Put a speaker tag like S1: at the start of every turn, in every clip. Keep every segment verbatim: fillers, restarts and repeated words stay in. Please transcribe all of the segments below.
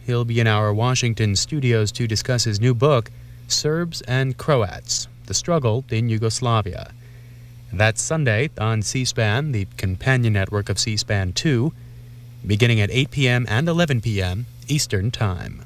S1: he'll be in our Washington studios to discuss his new book, Serbs and Croats, The Struggle in Yugoslavia. That's Sunday on C-SPAN, the companion network of C-SPAN two, beginning at eight p m and eleven p m Eastern Time.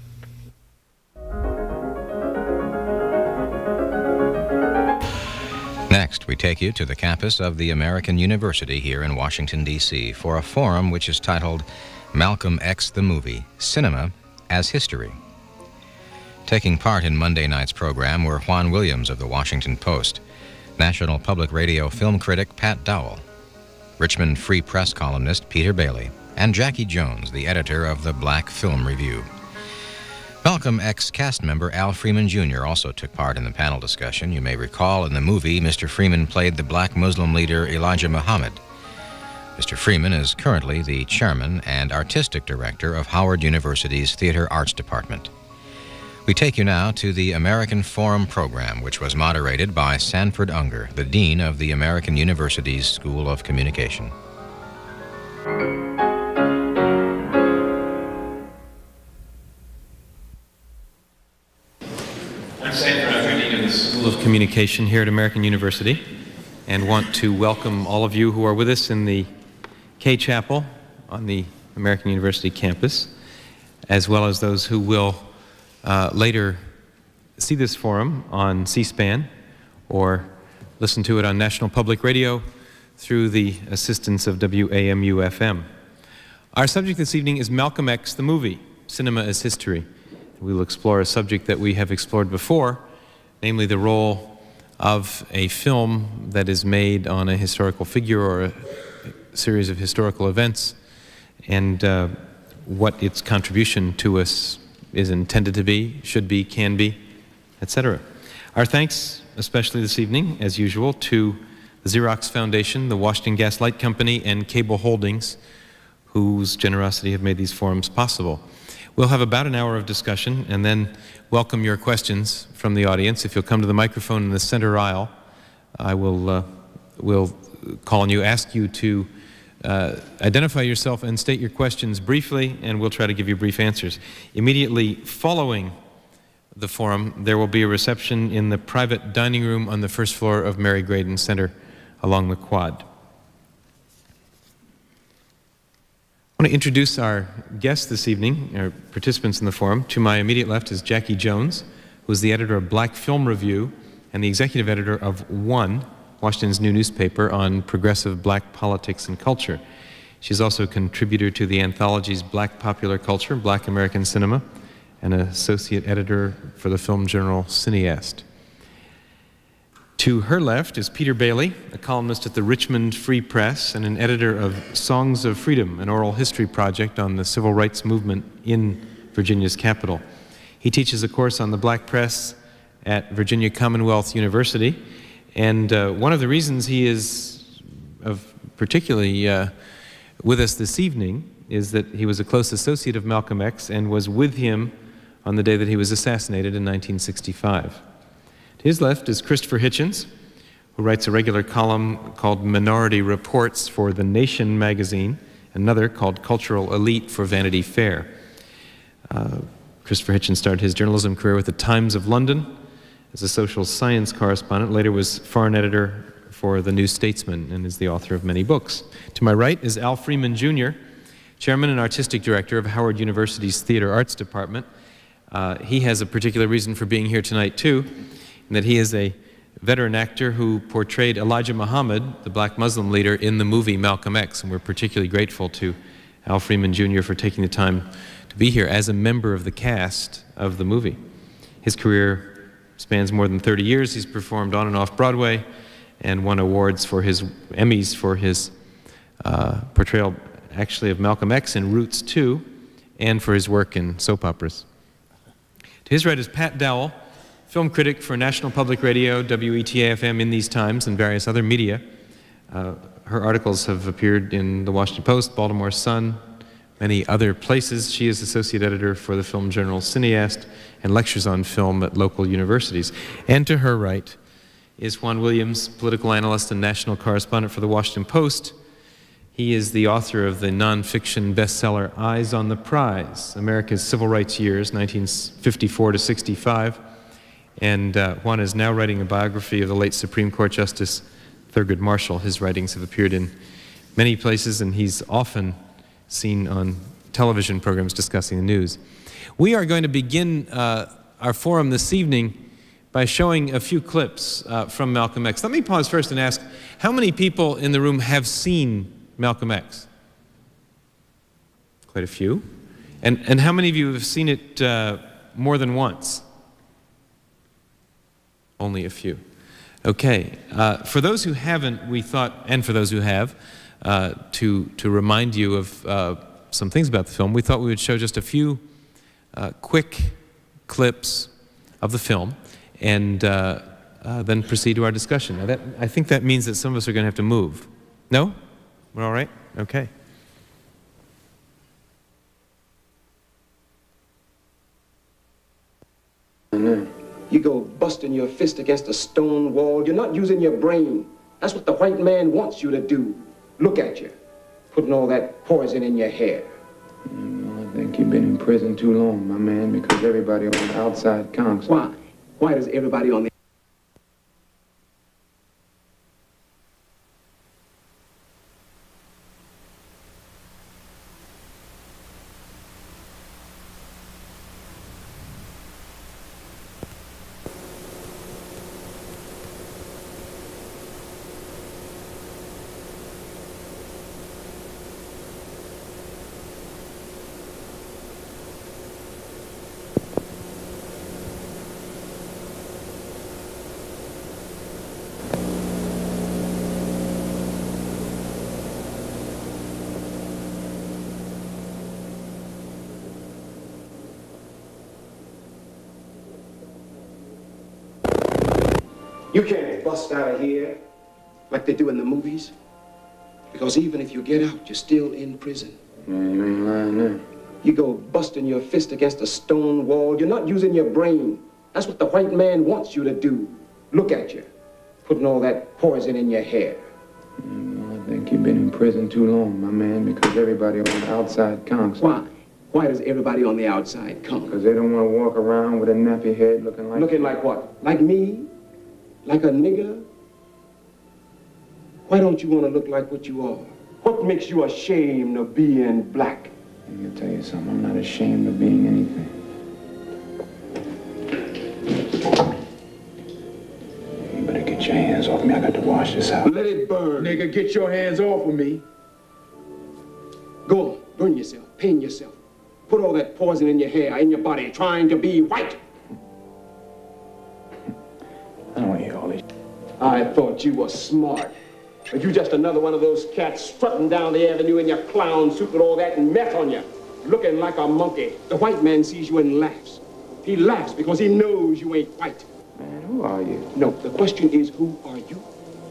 S2: Next, we take you to the campus of the American University here in Washington, D C for a forum which is titled Malcolm X the Movie, Cinema as History. Taking part in Monday night's program were Juan Williams of the Washington Post, National Public Radio film critic Pat Dowell, Richmond Free Press columnist Peter Bailey, and Jackie Jones, the editor of the Black Film Review. Malcolm X cast member Al Freeman Junior also took part in the panel discussion. You may recall in the movie, Mister Freeman played the black Muslim leader Elijah Muhammad. Mister Freeman is currently the chairman and artistic director of Howard University's Theater Arts Department. We take you now to the American Forum program, which was moderated by Sanford Unger, the dean of the American University's School of Communication.
S3: I'm Sanford Unger, dean of the School of Communication here at American University, and want to welcome all of you who are with us in the K Chapel on the American University campus, as well as those who will Uh, later see this forum on C-SPAN or listen to it on National Public Radio through the assistance of W A M U F M. Our subject this evening is Malcolm X the Movie, Cinema as History. We will explore a subject that we have explored before, namely the role of a film that is made on a historical figure or a series of historical events, and uh, what its contribution to us is intended to be, should be, can be, et cetera. Our thanks, especially this evening, as usual, to the Xerox Foundation, the Washington Gas Light Company, and Cable Holdings, whose generosity have made these forums possible. We'll have about an hour of discussion and then welcome your questions from the audience. If you'll come to the microphone in the center aisle, I will uh, will call on you, ask you to Uh, identify yourself and state your questions briefly, and we'll try to give you brief answers. Immediately following the forum, there will be a reception in the private dining room on the first floor of Mary Graydon Center along the quad. I want to introduce our guests this evening, our participants in the forum. To my immediate left is Jackie Jones, who is the editor of Black Film Review and the executive editor of One, Washington's new newspaper on progressive black politics and culture. She's also a contributor to the anthologies Black Popular Culture, Black American Cinema, and an associate editor for the film journal Cineast. To her left is Peter Bailey, a columnist at the Richmond Free Press and an editor of Songs of Freedom, an oral history project on the civil rights movement in Virginia's capital. He teaches a course on the black press at Virginia Commonwealth University. And uh, one of the reasons he is of particularly uh, with us this evening is that he was a close associate of Malcolm X and was with him on the day that he was assassinated in nineteen sixty-five. To his left is Christopher Hitchens, who writes a regular column called Minority Reports for The Nation magazine, another called Cultural Elite for Vanity Fair. Uh, Christopher Hitchens started his journalism career with the Times of London as a social science correspondent, later was foreign editor for The New Statesman, and is the author of many books. To my right is Al Freeman Junior, chairman and artistic director of Howard University's Theater Arts Department. Uh, he has a particular reason for being here tonight, too, in that he is a veteran actor who portrayed Elijah Muhammad, the black Muslim leader, in the movie Malcolm X, and we're particularly grateful to Al Freeman Junior for taking the time to be here as a member of the cast of the movie. His career spans more than thirty years. He's performed on and off Broadway and won awards for his Emmys for his uh, portrayal, actually, of Malcolm X in Roots two, and for his work in soap operas. To his right is Pat Dowell, film critic for National Public Radio, W E T A F M in these times, and various other media. Uh, her articles have appeared in the Washington Post, Baltimore Sun, many other places. She is associate editor for the film journal Cineast and lectures on film at local universities. And to her right is Juan Williams, political analyst and national correspondent for the Washington Post. He is the author of the nonfiction bestseller Eyes on the Prize, America's Civil Rights Years, nineteen fifty-four to sixty-five. And uh, Juan is now writing a biography of the late Supreme Court Justice Thurgood Marshall. His writings have appeared in many places, and he's often seen on television programs discussing the news. We are going to begin uh, our forum this evening by showing a few clips uh, from Malcolm X. Let me pause first and ask, how many people in the room have seen Malcolm X? Quite a few. And, and how many of you have seen it uh, more than once? Only a few. Okay. Uh, for those who haven't, we thought, and for those who have, uh, to, to remind you of uh, some things about the film, we thought we would show just a few uh, quick clips of the film and uh, uh, then proceed to our discussion. Now that, I think that means that some of us are going to have to move. No? We're all right? Okay.
S4: You go busting your fist against a stone wall. You're not using your brain. That's what the white man wants you to do. Look at you, putting all that poison in your hair.
S5: Well, I think you've been in prison too long, my man, because everybody on the outside counts.
S4: Why? Why does everybody on the You can't bust out of here like they do in the movies. Because even if you get out, you're still in prison.
S5: Man, you ain't lying there.
S4: You go busting your fist against a stone wall. You're not using your brain. That's what the white man wants you to do. Look at you, putting all that poison in your hair.
S5: Well, I think you've been in prison too long, my man, because everybody on the outside counts.
S4: Why? Why does everybody on the outside count?
S5: Because they don't want to walk around with a nappy head looking like...
S4: Looking like what? Like me? Like a nigger? Why don't you want to look like what you are? What makes you ashamed of being black?
S5: I'm going to tell you something. I'm not ashamed of being anything. You better get your hands off me. I got to wash this out.
S4: Let it burn.
S5: Nigga, get your hands off of me.
S4: Go on. Burn yourself. Pain yourself. Put all that poison in your hair, in your body, trying to be white.
S5: I don't want to hear all this.
S4: I thought you were smart. But you just another one of those cats strutting down the avenue in your clown suit with all that mess on you, looking like a monkey. The white man sees you and laughs. He laughs because he knows you ain't white.
S5: Man, who are you?
S4: No, the question is, who are you?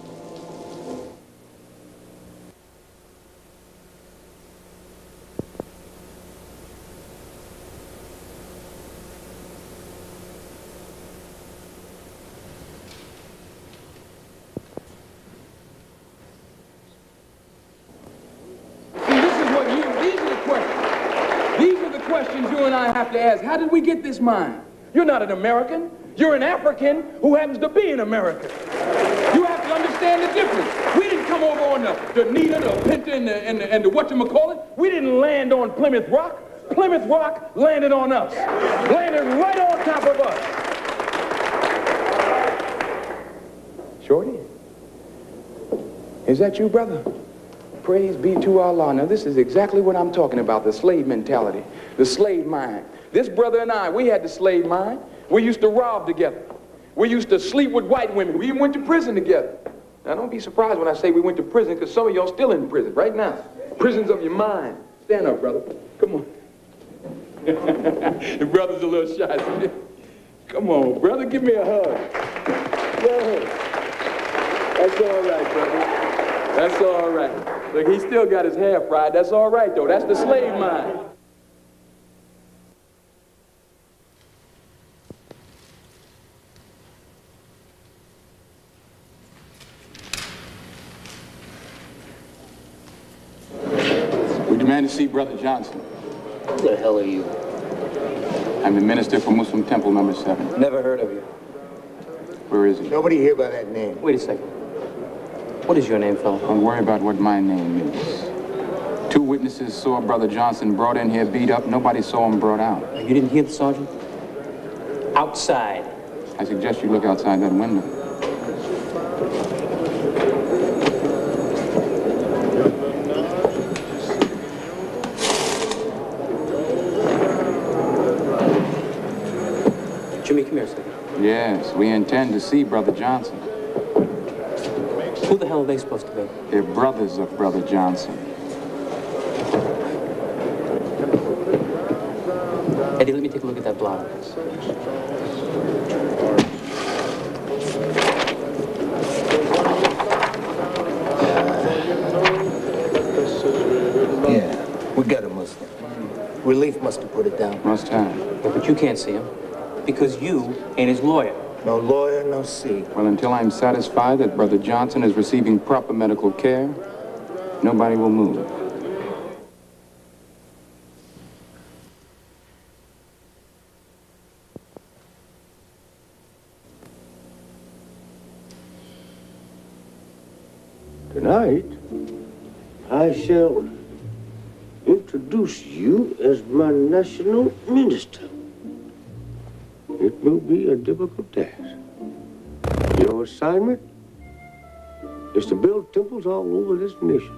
S6: You and I have to ask, how did we get this mind? You're not an American. You're an African who happens to be an American. You have to understand the difference. We didn't come over on the, the Nita, the Pinta, and the, and the, and the whatchamacallit. We didn't land on Plymouth Rock. Plymouth Rock landed on us. Landed right on top of us. Shorty? Is that you, brother? Praise be to Allah. Now, this is exactly what I'm talking about, the slave mentality, the slave mind. This brother and I, we had the slave mind. We used to rob together. We used to sleep with white women. We even went to prison together. Now, don't be surprised when I say we went to prison, because some of y'all still in prison right now. Prisons of your mind. Stand up, brother. Come on. The brother's a little shy. Come on, brother, give me a hug. Go ahead. That's all right, brother. That's all right. Look, he still got his hair fried. That's all right, though. That's the slave mind.
S7: man to see Brother Johnson.
S8: Who the hell are you?
S7: I'm the minister for Muslim Temple number seven.
S8: Never heard of you.
S7: Where is he?
S8: Nobody here by that name. Wait a second. What is your name, fella?
S7: Don't worry about what my name is. Two witnesses saw Brother Johnson brought in here beat up. Nobody saw him brought out.
S8: You didn't hear the sergeant? Outside.
S7: I suggest you look outside that window.
S8: Jimmy, come here a second.
S7: Yes, we intend to see Brother Johnson.
S8: Who the hell are they supposed to be?
S7: They're brothers of Brother Johnson.
S8: Eddie, let me take a look at that blotter.
S9: Yeah, we got a Muslim. Relief must have put it down.
S7: Must have.
S8: Yeah, but you can't see him because you ain't his lawyer.
S9: No lawyer, no see.
S7: Well, until I'm satisfied that Brother Johnson is receiving proper medical care, nobody will move.
S10: Tonight, I shall introduce you as my national minister. It will be a difficult task. Your assignment is to build temples all over this nation.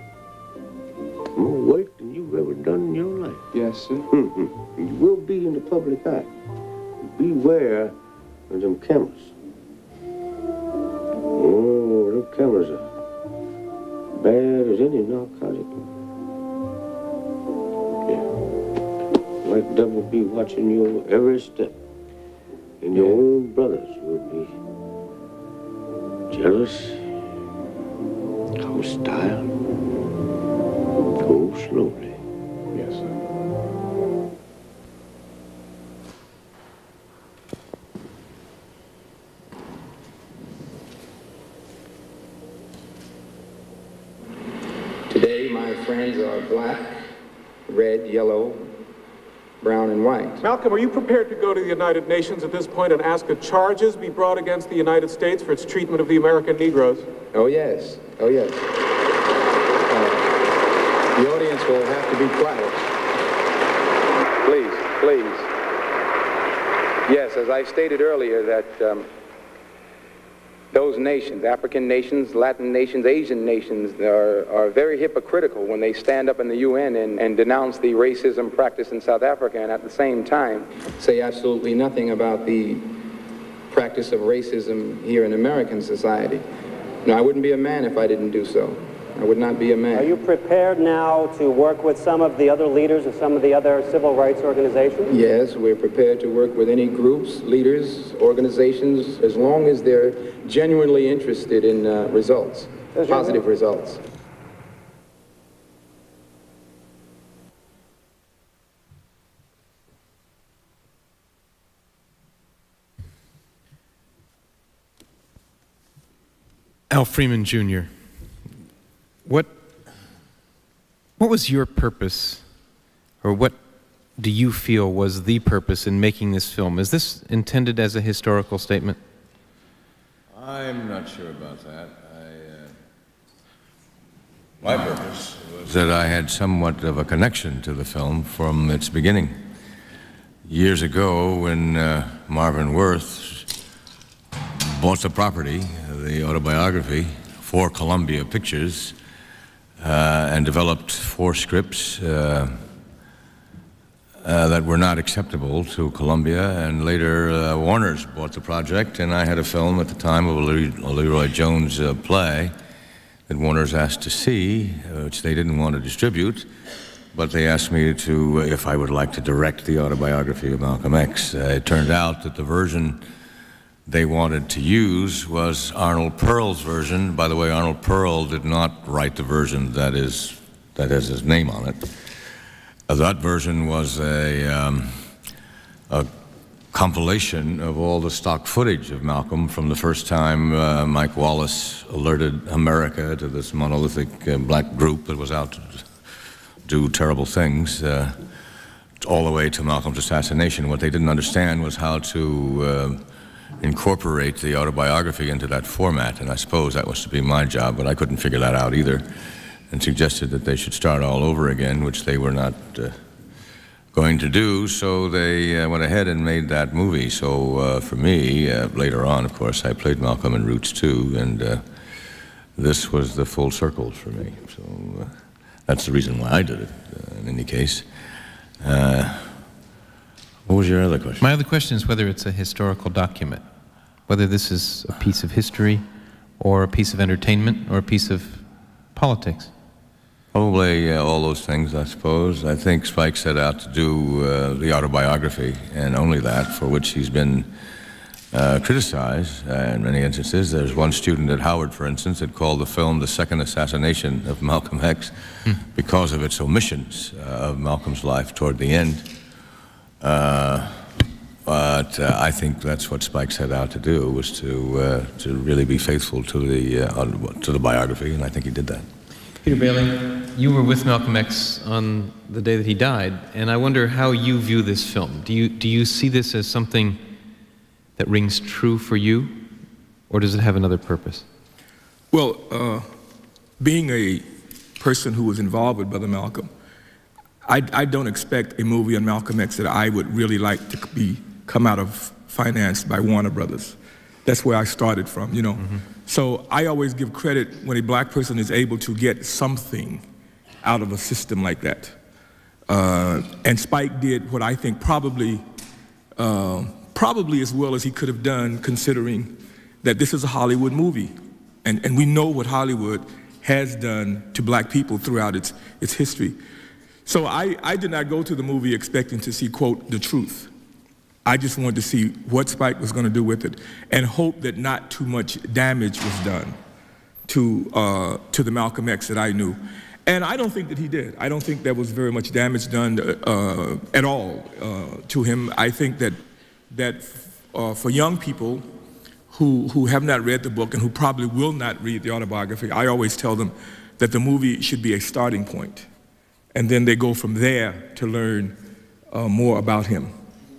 S10: More work than you've ever done in your life.
S7: Yes, sir.
S10: Mm-hmm. You will be in the public eye. Beware of them cameras. Oh, them cameras are bad as any narcotic. Yeah. White devil be watching your every step. And your own brothers will be jealous, hostile. Go slowly.
S7: Yes, sir.
S6: Today, my friends are black, red, yellow, brown, and white.
S4: Malcolm, are you prepared to go to the United Nations at this point and ask that charges be brought against the United States for its treatment of the American Negroes?
S6: Oh, yes. Oh, yes. Uh, the audience will have to be quiet. Please, please. Yes, as I stated earlier, that um, those nations, African nations, Latin nations, Asian nations, are, are very hypocritical when they stand up in the U N and, and denounce the racism practiced in South Africa and at the same time say absolutely nothing about the practice of racism here in American society. No, I wouldn't be a man if I didn't do so. I would not be a man.
S11: Are you prepared now to work with some of the other leaders of some of the other civil rights organizations?
S6: Yes, we're prepared to work with any groups, leaders, organizations, as long as they're genuinely interested in uh, results, positive results.
S3: Al Freeman, Junior, what, what was your purpose, or what do you feel was the purpose in making this film? Is this intended as a historical statement?
S12: I'm not sure about that. I, uh, my purpose was that I had somewhat of a connection to the film from its beginning. Years ago, when uh, Marvin Worth bought the property, the autobiography, for Columbia Pictures, uh, and developed four scripts uh, uh, that were not acceptable to Columbia, and later uh, Warner's bought the project, and I had a film at the time of a Leroy Jones uh, play that Warner's asked to see, uh, which they didn't want to distribute, but they asked me to, uh, if I would like to direct the autobiography of Malcolm X. Uh, it turned out that the version they wanted to use was Arnold Pearl's version. By the way, Arnold Pearl did not write the version that is that has his name on it. Uh, that version was a, um, a compilation of all the stock footage of Malcolm from the first time uh, Mike Wallace alerted America to this monolithic uh, black group that was out to do terrible things, uh, all the way to Malcolm's assassination. What they didn't understand was how to uh, incorporate the autobiography into that format, and I suppose that was to be my job, but I couldn't figure that out either, and suggested that they should start all over again, which they were not uh, going to do, so they uh, went ahead and made that movie. So uh, for me, uh, later on, of course, I played Malcolm in Roots too, and uh, this was the full circle for me. So uh, that's the reason why I did it, uh, in any case. Uh, what was your other question?
S3: My other question is whether it's a historical document, whether this is a piece of history or a piece of entertainment or a piece of politics.
S12: Probably uh, all those things, I suppose. I think Spike set out to do uh, the autobiography, and only that, for which he's been uh, criticized uh, in many instances. There's one student at Howard, for instance, that called the film the second assassination of Malcolm X hmm. because of its omissions uh, of Malcolm's life toward the end. Uh, but uh, I think that's what Spike set out to do, was to uh, to really be faithful to the uh, to the biography, and I think he did that.
S3: Peter Bailey, you were with Malcolm X on the day that he died, and I wonder how you view this film. Do you do you see this as something that rings true for you, or does it have another purpose?
S13: Well, uh, being a person who was involved with Brother Malcolm, I, I don't expect a movie on Malcolm X that I would really like to be come out of financed by Warner Brothers. That's where I started from, you know. Mm-hmm. So I always give credit when a black person is able to get something out of a system like that. Uh, and Spike did what I think probably, uh, probably as well as he could have done, considering that this is a Hollywood movie. And, and we know what Hollywood has done to black people throughout its, its history. So I, I did not go to the movie expecting to see, quote, the truth. I just wanted to see what Spike was going to do with it and hope that not too much damage was done to, uh, to the Malcolm X that I knew. And I don't think that he did. I don't think there was very much damage done uh, at all uh, to him. I think that, that uh, for young people who, who have not read the book and who probably will not read the autobiography, I always tell them that the movie should be a starting point. And then they go from there to learn uh, more about him.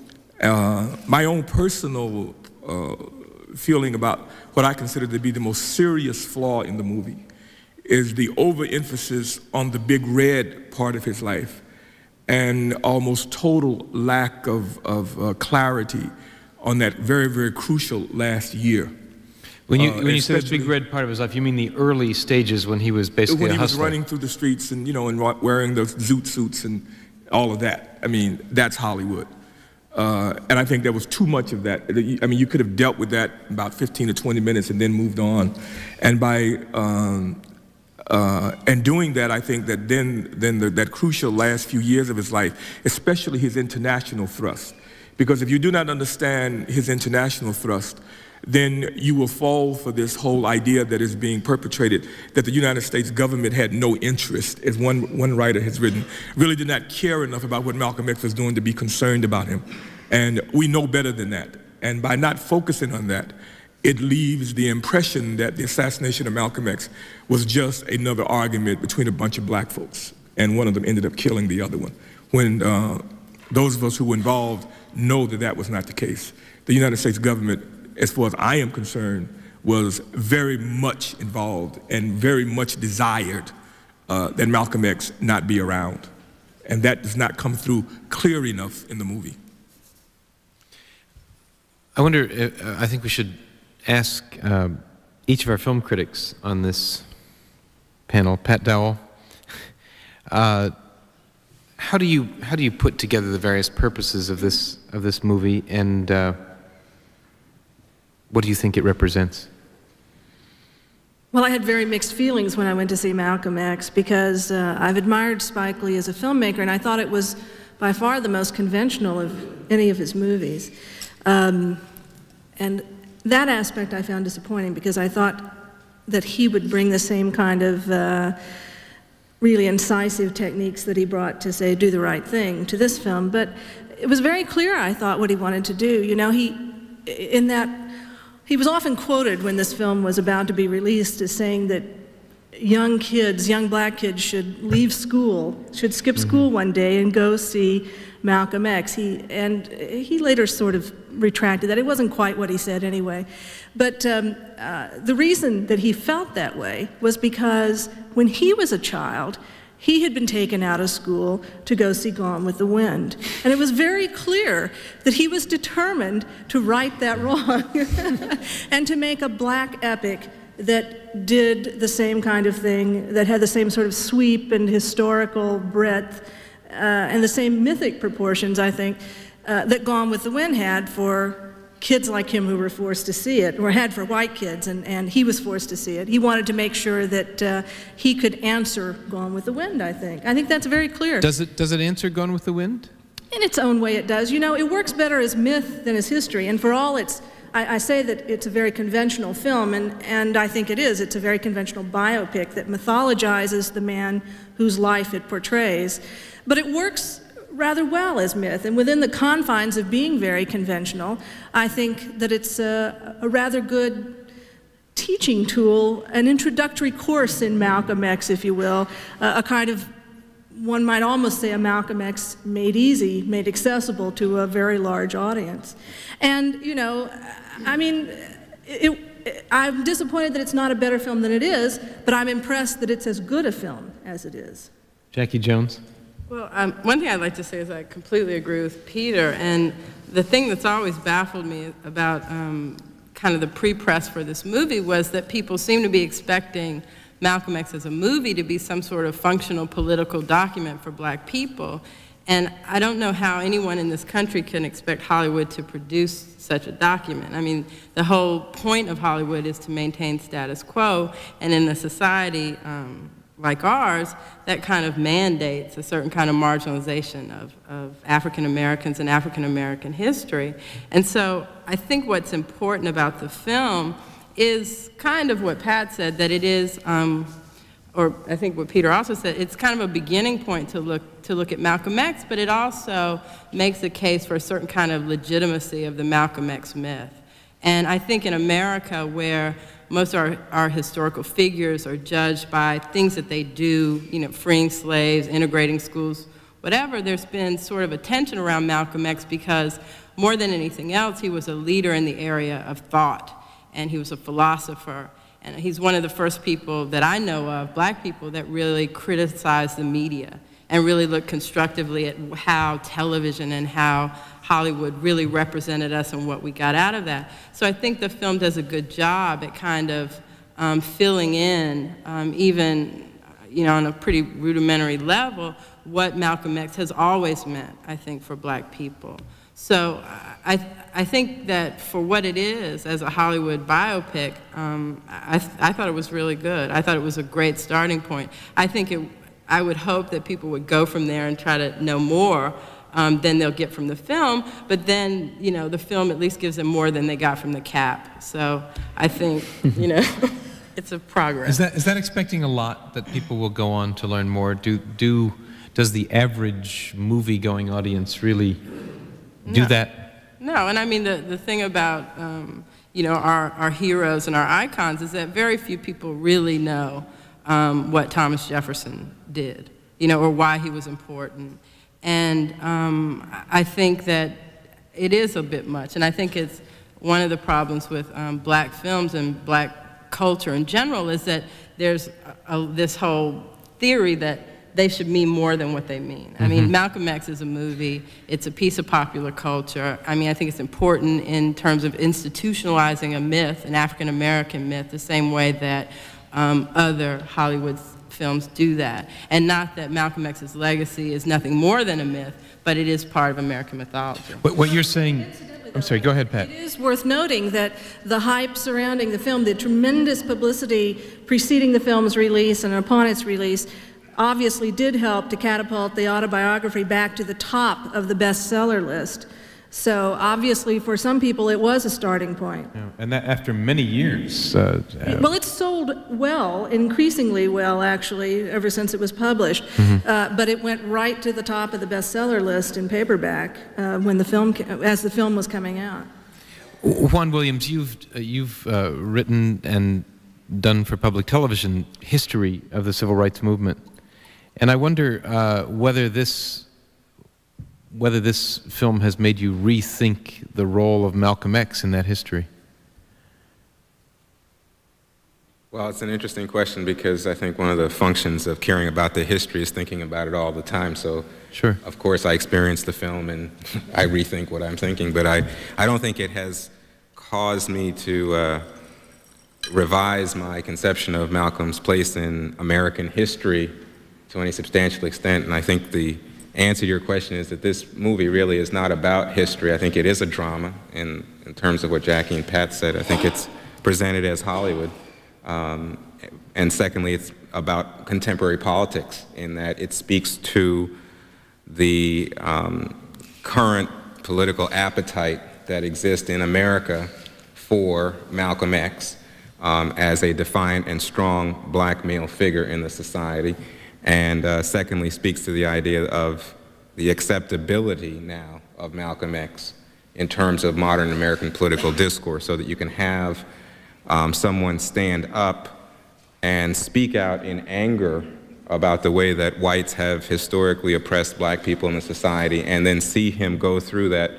S13: Uh, my own personal uh, feeling about what I consider to be the most serious flaw in the movie is the overemphasis on the big red part of his life and almost total lack of, of uh, clarity on that very, very crucial last year.
S3: When you,
S13: uh,
S3: when you say the big red part of his life, you mean the early stages when he was basically
S13: when
S3: a
S13: he was
S3: hustler.
S13: running through the streets and, you know, and wearing those zoot suits and all of that. I mean, that's Hollywood. Uh, and I think there was too much of that. I mean, you could have dealt with that about fifteen to twenty minutes and then moved on. And by um, uh, and doing that, I think that then then the, that crucial last few years of his life, especially his international thrust, because if you do not understand his international thrust, then you will fall for this whole idea that is being perpetrated, that the United States government had no interest, as one, one writer has written, really did not care enough about what Malcolm X was doing to be concerned about him. And we know better than that. And by not focusing on that, it leaves the impression that the assassination of Malcolm X was just another argument between a bunch of black folks, and one of them ended up killing the other one, when uh, those of us who were involved know that that was not the case. The United States government, as far as I am concerned, was very much involved and very much desired uh, that Malcolm X not be around. And that does not come through clear enough in the movie.
S3: I wonder, if, uh, I think we should ask uh, each of our film critics on this panel, Pat Dowell, uh, how do you how do you put together the various purposes of this of this movie, and uh, what do you think it represents?
S14: Well, I had very mixed feelings when I went to see Malcolm X, because uh, I've admired Spike Lee as a filmmaker, and I thought it was by far the most conventional of any of his movies. Um, and that aspect I found disappointing, because I thought that he would bring the same kind of uh, really incisive techniques that he brought to, say, Do the Right Thing to this film. But it was very clear, I thought, what he wanted to do. You know, he, in that, he was often quoted when this film was about to be released as saying that young kids, young black kids should leave school, should skip school one day and go see Malcolm X. He, and he later sort of retracted that. It wasn't quite what he said anyway. But um, uh, the reason that he felt that way was because when he was a child, he had been taken out of school to go see Gone with the Wind. And it was very clear that he was determined to right that wrong and to make a black epic that did the same kind of thing, that had the same sort of sweep and historical breadth uh, and the same mythic proportions, I think, uh, that Gone with the Wind had for kids like him who were forced to see it, or had for white kids, and, and he was forced to see it. He wanted to make sure that uh, he could answer Gone with the Wind, I think. I think that's very clear.
S3: Does it, does it answer Gone with the Wind?
S14: In its own way it does. You know, it works better as myth than as history, and for all its, I, I say that it's a very conventional film, and, and I think it is. It's a very conventional biopic that mythologizes the man whose life it portrays. But it works rather well as myth, and within the confines of being very conventional, I think that it's a, a rather good teaching tool, an introductory course in Malcolm X, if you will, uh, a kind of, one might almost say, a Malcolm X made easy, made accessible to a very large audience. And, you know, I mean, it, it, I'm disappointed that it's not a better film than it is, but I'm impressed that it's as good a film as it is.
S3: Jackie Jones?
S15: Well, um, one thing I'd like to say is I completely agree with Peter, and the thing that's always baffled me about um, kind of the pre-press for this movie was that people seem to be expecting Malcolm X as a movie to be some sort of functional political document for black people, and I don't know how anyone in this country can expect Hollywood to produce such a document. I mean, the whole point of Hollywood is to maintain status quo, and in a society um, like ours, that kind of mandates a certain kind of marginalization of, of African Americans and African American history. And so I think what's important about the film is kind of what Pat said, that it is, um, or I think what Peter also said, it's kind of a beginning point to look, to look at Malcolm X, but it also makes a case for a certain kind of legitimacy of the Malcolm X myth. And I think in America, where most of our, our historical figures are judged by things that they do, you know, freeing slaves, integrating schools, whatever, there's been sort of a tension around Malcolm X because more than anything else, he was a leader in the area of thought, and he was a philosopher. And he's one of the first people that I know of, black people, that really criticized the media and really looked constructively at how television and how Hollywood really represented us and what we got out of that. So I think the film does a good job at kind of um, filling in, um, even, you know, on a pretty rudimentary level, what Malcolm X has always meant, I think, for black people. So I, I think that for what it is as a Hollywood biopic, um, I, I thought it was really good. I thought it was a great starting point. I think it, I would hope that people would go from there and try to know more um, than they'll get from the film, but then, you know, the film at least gives them more than they got from the cap. So I think, you know, it's a progress.
S3: Is that, is that expecting a lot, that people will go on to learn more? Do, do, does the average movie-going audience really do
S15: No.
S3: that?
S15: No, and I mean, the, the thing about, um, you know, our, our heroes and our icons is that very few people really know um, what Thomas Jefferson did, you know, or why he was important. And um, I think that it is a bit much, and I think it's one of the problems with um, black films and black culture in general is that there's a, a, this whole theory that they should mean more than what they mean. I mean,
S16: Mhm.
S15: Malcolm X is a movie, it's a piece of popular culture. I mean, I think it's important in terms of institutionalizing a myth, an African-American myth, the same way that um, other Hollywood films do that. And not that Malcolm X's legacy is nothing more than a myth, but it is part of American mythology.
S3: What, what you're saying, I'm sorry, go ahead, Pat.
S14: It is worth noting that the hype surrounding the film, the tremendous publicity preceding the film's release and upon its release, obviously did help to catapult the autobiography back to the top of the bestseller list. So obviously for some people it was a starting point.
S3: Yeah, and that after many years. Uh, uh,
S14: Well, it's sold well, increasingly well actually, ever since it was published.
S3: Mhm.
S14: Uh, but it went right to the top of the bestseller list in paperback uh, when the film, ca- as the film was coming out.
S3: Juan Williams, you've, uh, you've uh, written and done for public television history of the civil rights movement. And I wonder uh, whether this whether this film has made you rethink the role of Malcolm X in that history.
S16: Well, it's an interesting question because I think one of the functions of caring about the history is thinking about it all the time. So,
S3: sure.
S16: Of course, I experience the film and I rethink what I'm thinking, but I, I don't think it has caused me to uh, revise my conception of Malcolm's place in American history to any substantial extent. And I think the answer to your question is that this movie really is not about history. I think it is a drama in, in terms of what Jackie and Pat said. I think it's presented as Hollywood. Um, and secondly, it's about contemporary politics in that it speaks to the um, current political appetite that exists in America for Malcolm X um, as a defiant and strong black male figure in the society. And uh, secondly, speaks to the idea of the acceptability now of Malcolm X in terms of modern American political discourse, so that you can have Um, someone stand up and speak out in anger about the way that whites have historically oppressed black people in the society, and then see him go through that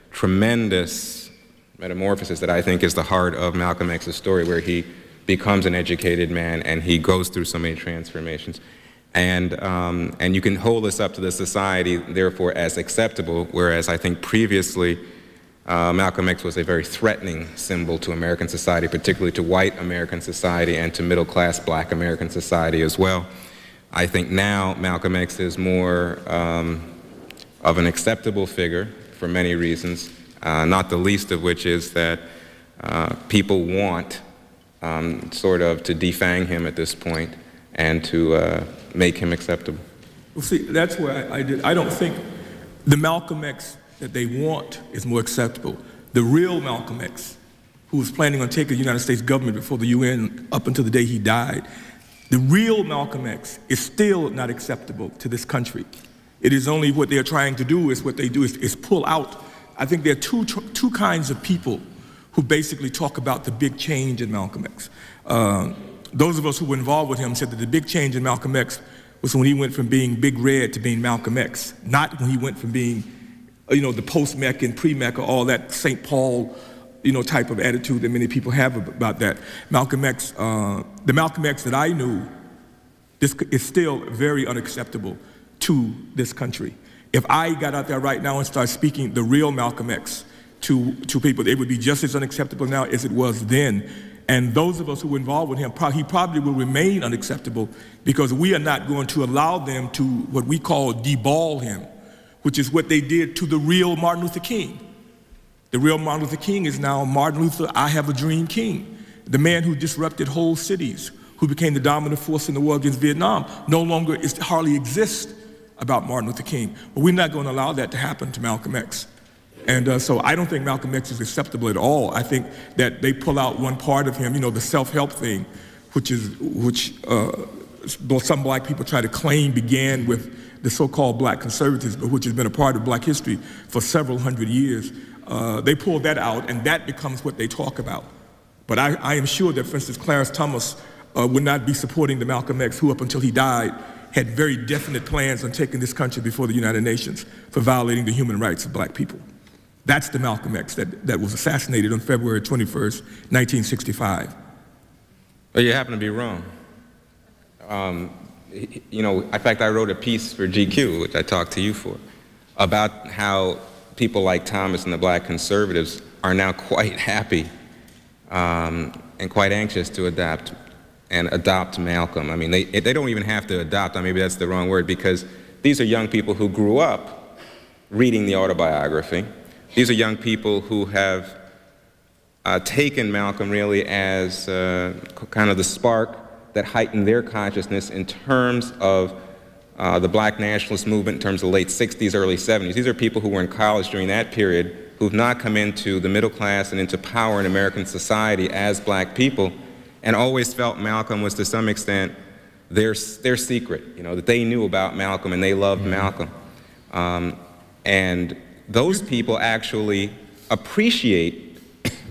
S16: tremendous metamorphosis that I think is the heart of Malcolm X's story, where he becomes an educated man and he goes through so many transformations. And, um, and you can hold this up to the society, therefore, as acceptable, whereas I think previously Uh, Malcolm X was a very threatening symbol to American society, particularly to white American society and to middle-class black American society as well. I think now Malcolm X is more um, of an acceptable figure for many reasons, uh, not the least of which is that uh, people want um, sort of to defang him at this point and to uh, make him acceptable.
S13: Well, see, that's where I, I did. I don't think the Malcolm X that they want is more acceptable. The real Malcolm X, who was planning on taking the United States government before the U N up until the day he died, the real Malcolm X is still not acceptable to this country. It is only what they're trying to do is what they do is, is pull out. I think there are two, two kinds of people who basically talk about the big change in Malcolm X. Uh, those of us who were involved with him said that the big change in Malcolm X was when he went from being Big Red to being Malcolm X, not when he went from being you know, the post-Mecca and pre-Mecca, all that Saint Paul, you know, type of attitude that many people have about that. Malcolm X, uh, the Malcolm X that I knew, this is still very unacceptable to this country. If I got out there right now and started speaking the real Malcolm X to, to people, it would be just as unacceptable now as it was then. And those of us who were involved with him, he probably will remain unacceptable because we are not going to allow them to, what we call, deball him, which is what they did to the real Martin Luther King. The real Martin Luther King is now Martin Luther, I Have a Dream King. The man who disrupted whole cities, who became the dominant force in the war against Vietnam, no longer is, hardly exists about Martin Luther King. But we're not going to allow that to happen to Malcolm X. And uh, so I don't think Malcolm X is acceptable at all. I think that they pull out one part of him, you know, the self-help thing, which is, which uh, some black people try to claim began with the so-called black conservatives, but which has been a part of black history for several hundred years. Uh, they pull that out, and that becomes what they talk about. But I, I am sure that, for instance, Clarence Thomas uh, would not be supporting the Malcolm X, who up until he died had very definite plans on taking this country before the United Nations for violating the human rights of black people. That's the Malcolm X that, that was assassinated on February twenty-first, nineteen sixty-five.
S16: Well, you happen to be wrong. Um, You know, in fact, I wrote a piece for G Q, which I talked to you for, about how people like Thomas and the black conservatives are now quite happy um, and quite anxious to adapt and adopt Malcolm. I mean, they, they don't even have to adopt, maybe that's the wrong word, because these are young people who grew up reading the autobiography. These are young people who have uh, taken Malcolm really as uh, kind of the spark that heightened their consciousness in terms of uh, the black nationalist movement in terms of the late sixties, early seventies. These are people who were in college during that period who've not come into the middle class and into power in American society as black people and always felt Malcolm was to some extent their, their secret, you know, that they knew about Malcolm and they loved mm-hmm. Malcolm. Um, and those people actually appreciate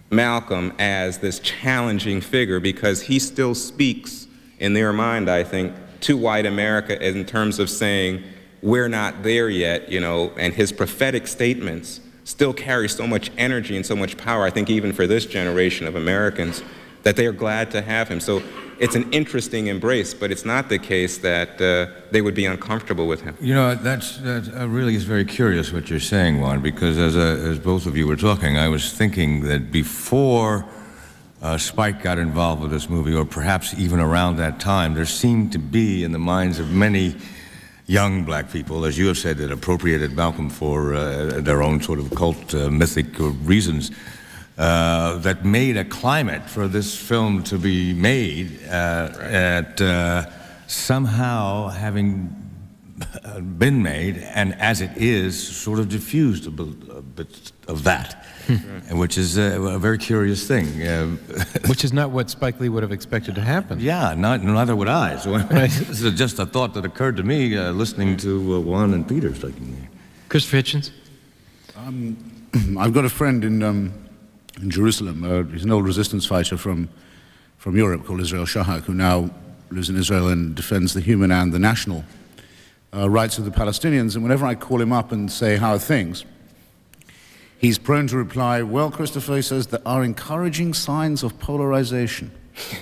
S16: Malcolm as this challenging figure because he still speaks, in their mind, I think, to white America in terms of saying, we're not there yet, you know, and his prophetic statements still carry so much energy and so much power, I think even for this generation of Americans, that they are glad to have him. So it's an interesting embrace, but it's not the case that uh, they would be uncomfortable with him.
S12: You know, that's, that uh, really is very curious what you're saying, Juan, because as, uh, as both of you were talking, I was thinking that before uh, Spike got involved with this movie, or perhaps even around that time, there seemed to be in the minds of many young black people, as you have said, that appropriated Malcolm for uh, their own sort of cult uh, mythic reasons, Uh, that made a climate for this film to be made uh, at uh, somehow having been made, and as it is, sort of diffused a bit, a bit of that, which is a, a very curious thing. Uh,
S3: which is not what Spike Lee would have expected to happen.
S12: Yeah, not, neither would I. So this is just a thought that occurred to me uh, listening to uh, Juan and Peter speaking there.
S3: Christopher Hitchens?
S17: Um, I've got a friend in... Um, in Jerusalem. Uh, he's an old resistance fighter from, from Europe called Israel Shahak, who now lives in Israel and defends the human and the national uh, rights of the Palestinians. And whenever I call him up and say, how are things, he's prone to reply, well, Christopher, he says, there are encouraging signs of polarization.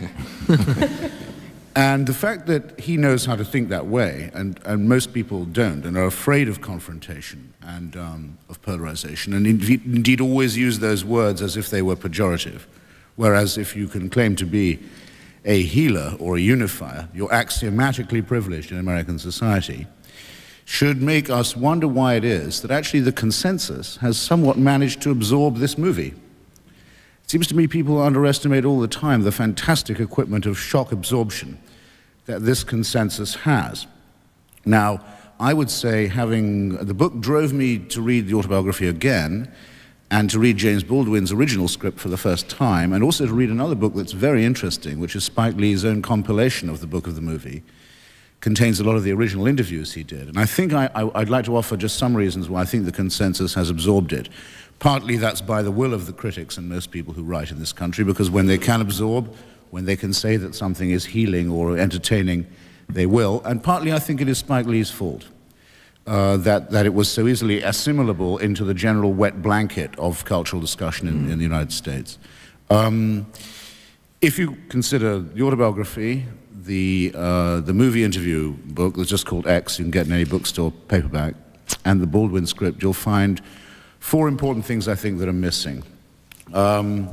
S17: And the fact that he knows how to think that way, and, and most people don't, and are afraid of confrontation and um, of polarization, and indeed, indeed always use those words as if they were pejorative, whereas if you can claim to be a healer or a unifier, you're axiomatically privileged in American society, should make us wonder why it is that actually the consensus has somewhat managed to absorb this movie. It seems to me people underestimate all the time the fantastic equipment of shock absorption that this consensus has. Now, I would say having, the book drove me to read the autobiography again, and to read James Baldwin's original script for the first time, and also to read another book that's very interesting, which is Spike Lee's own compilation of the book of the movie. Contains a lot of the original interviews he did. And I think I, I, I'd like to offer just some reasons why I think the consensus has absorbed it. Partly that's by the will of the critics and most people who write in this country, because when they can absorb, when they can say that something is healing or entertaining, they will. And partly I think it is Spike Lee's fault, uh, that, that it was so easily assimilable into the general wet blanket of cultural discussion in, mm. in the United States. Um, if you consider the autobiography, the, uh, the movie interview book that's just called X, you can get in any bookstore paperback, and the Baldwin script, you'll find four important things I think that are missing. Um,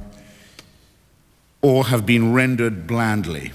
S17: or have been rendered blandly.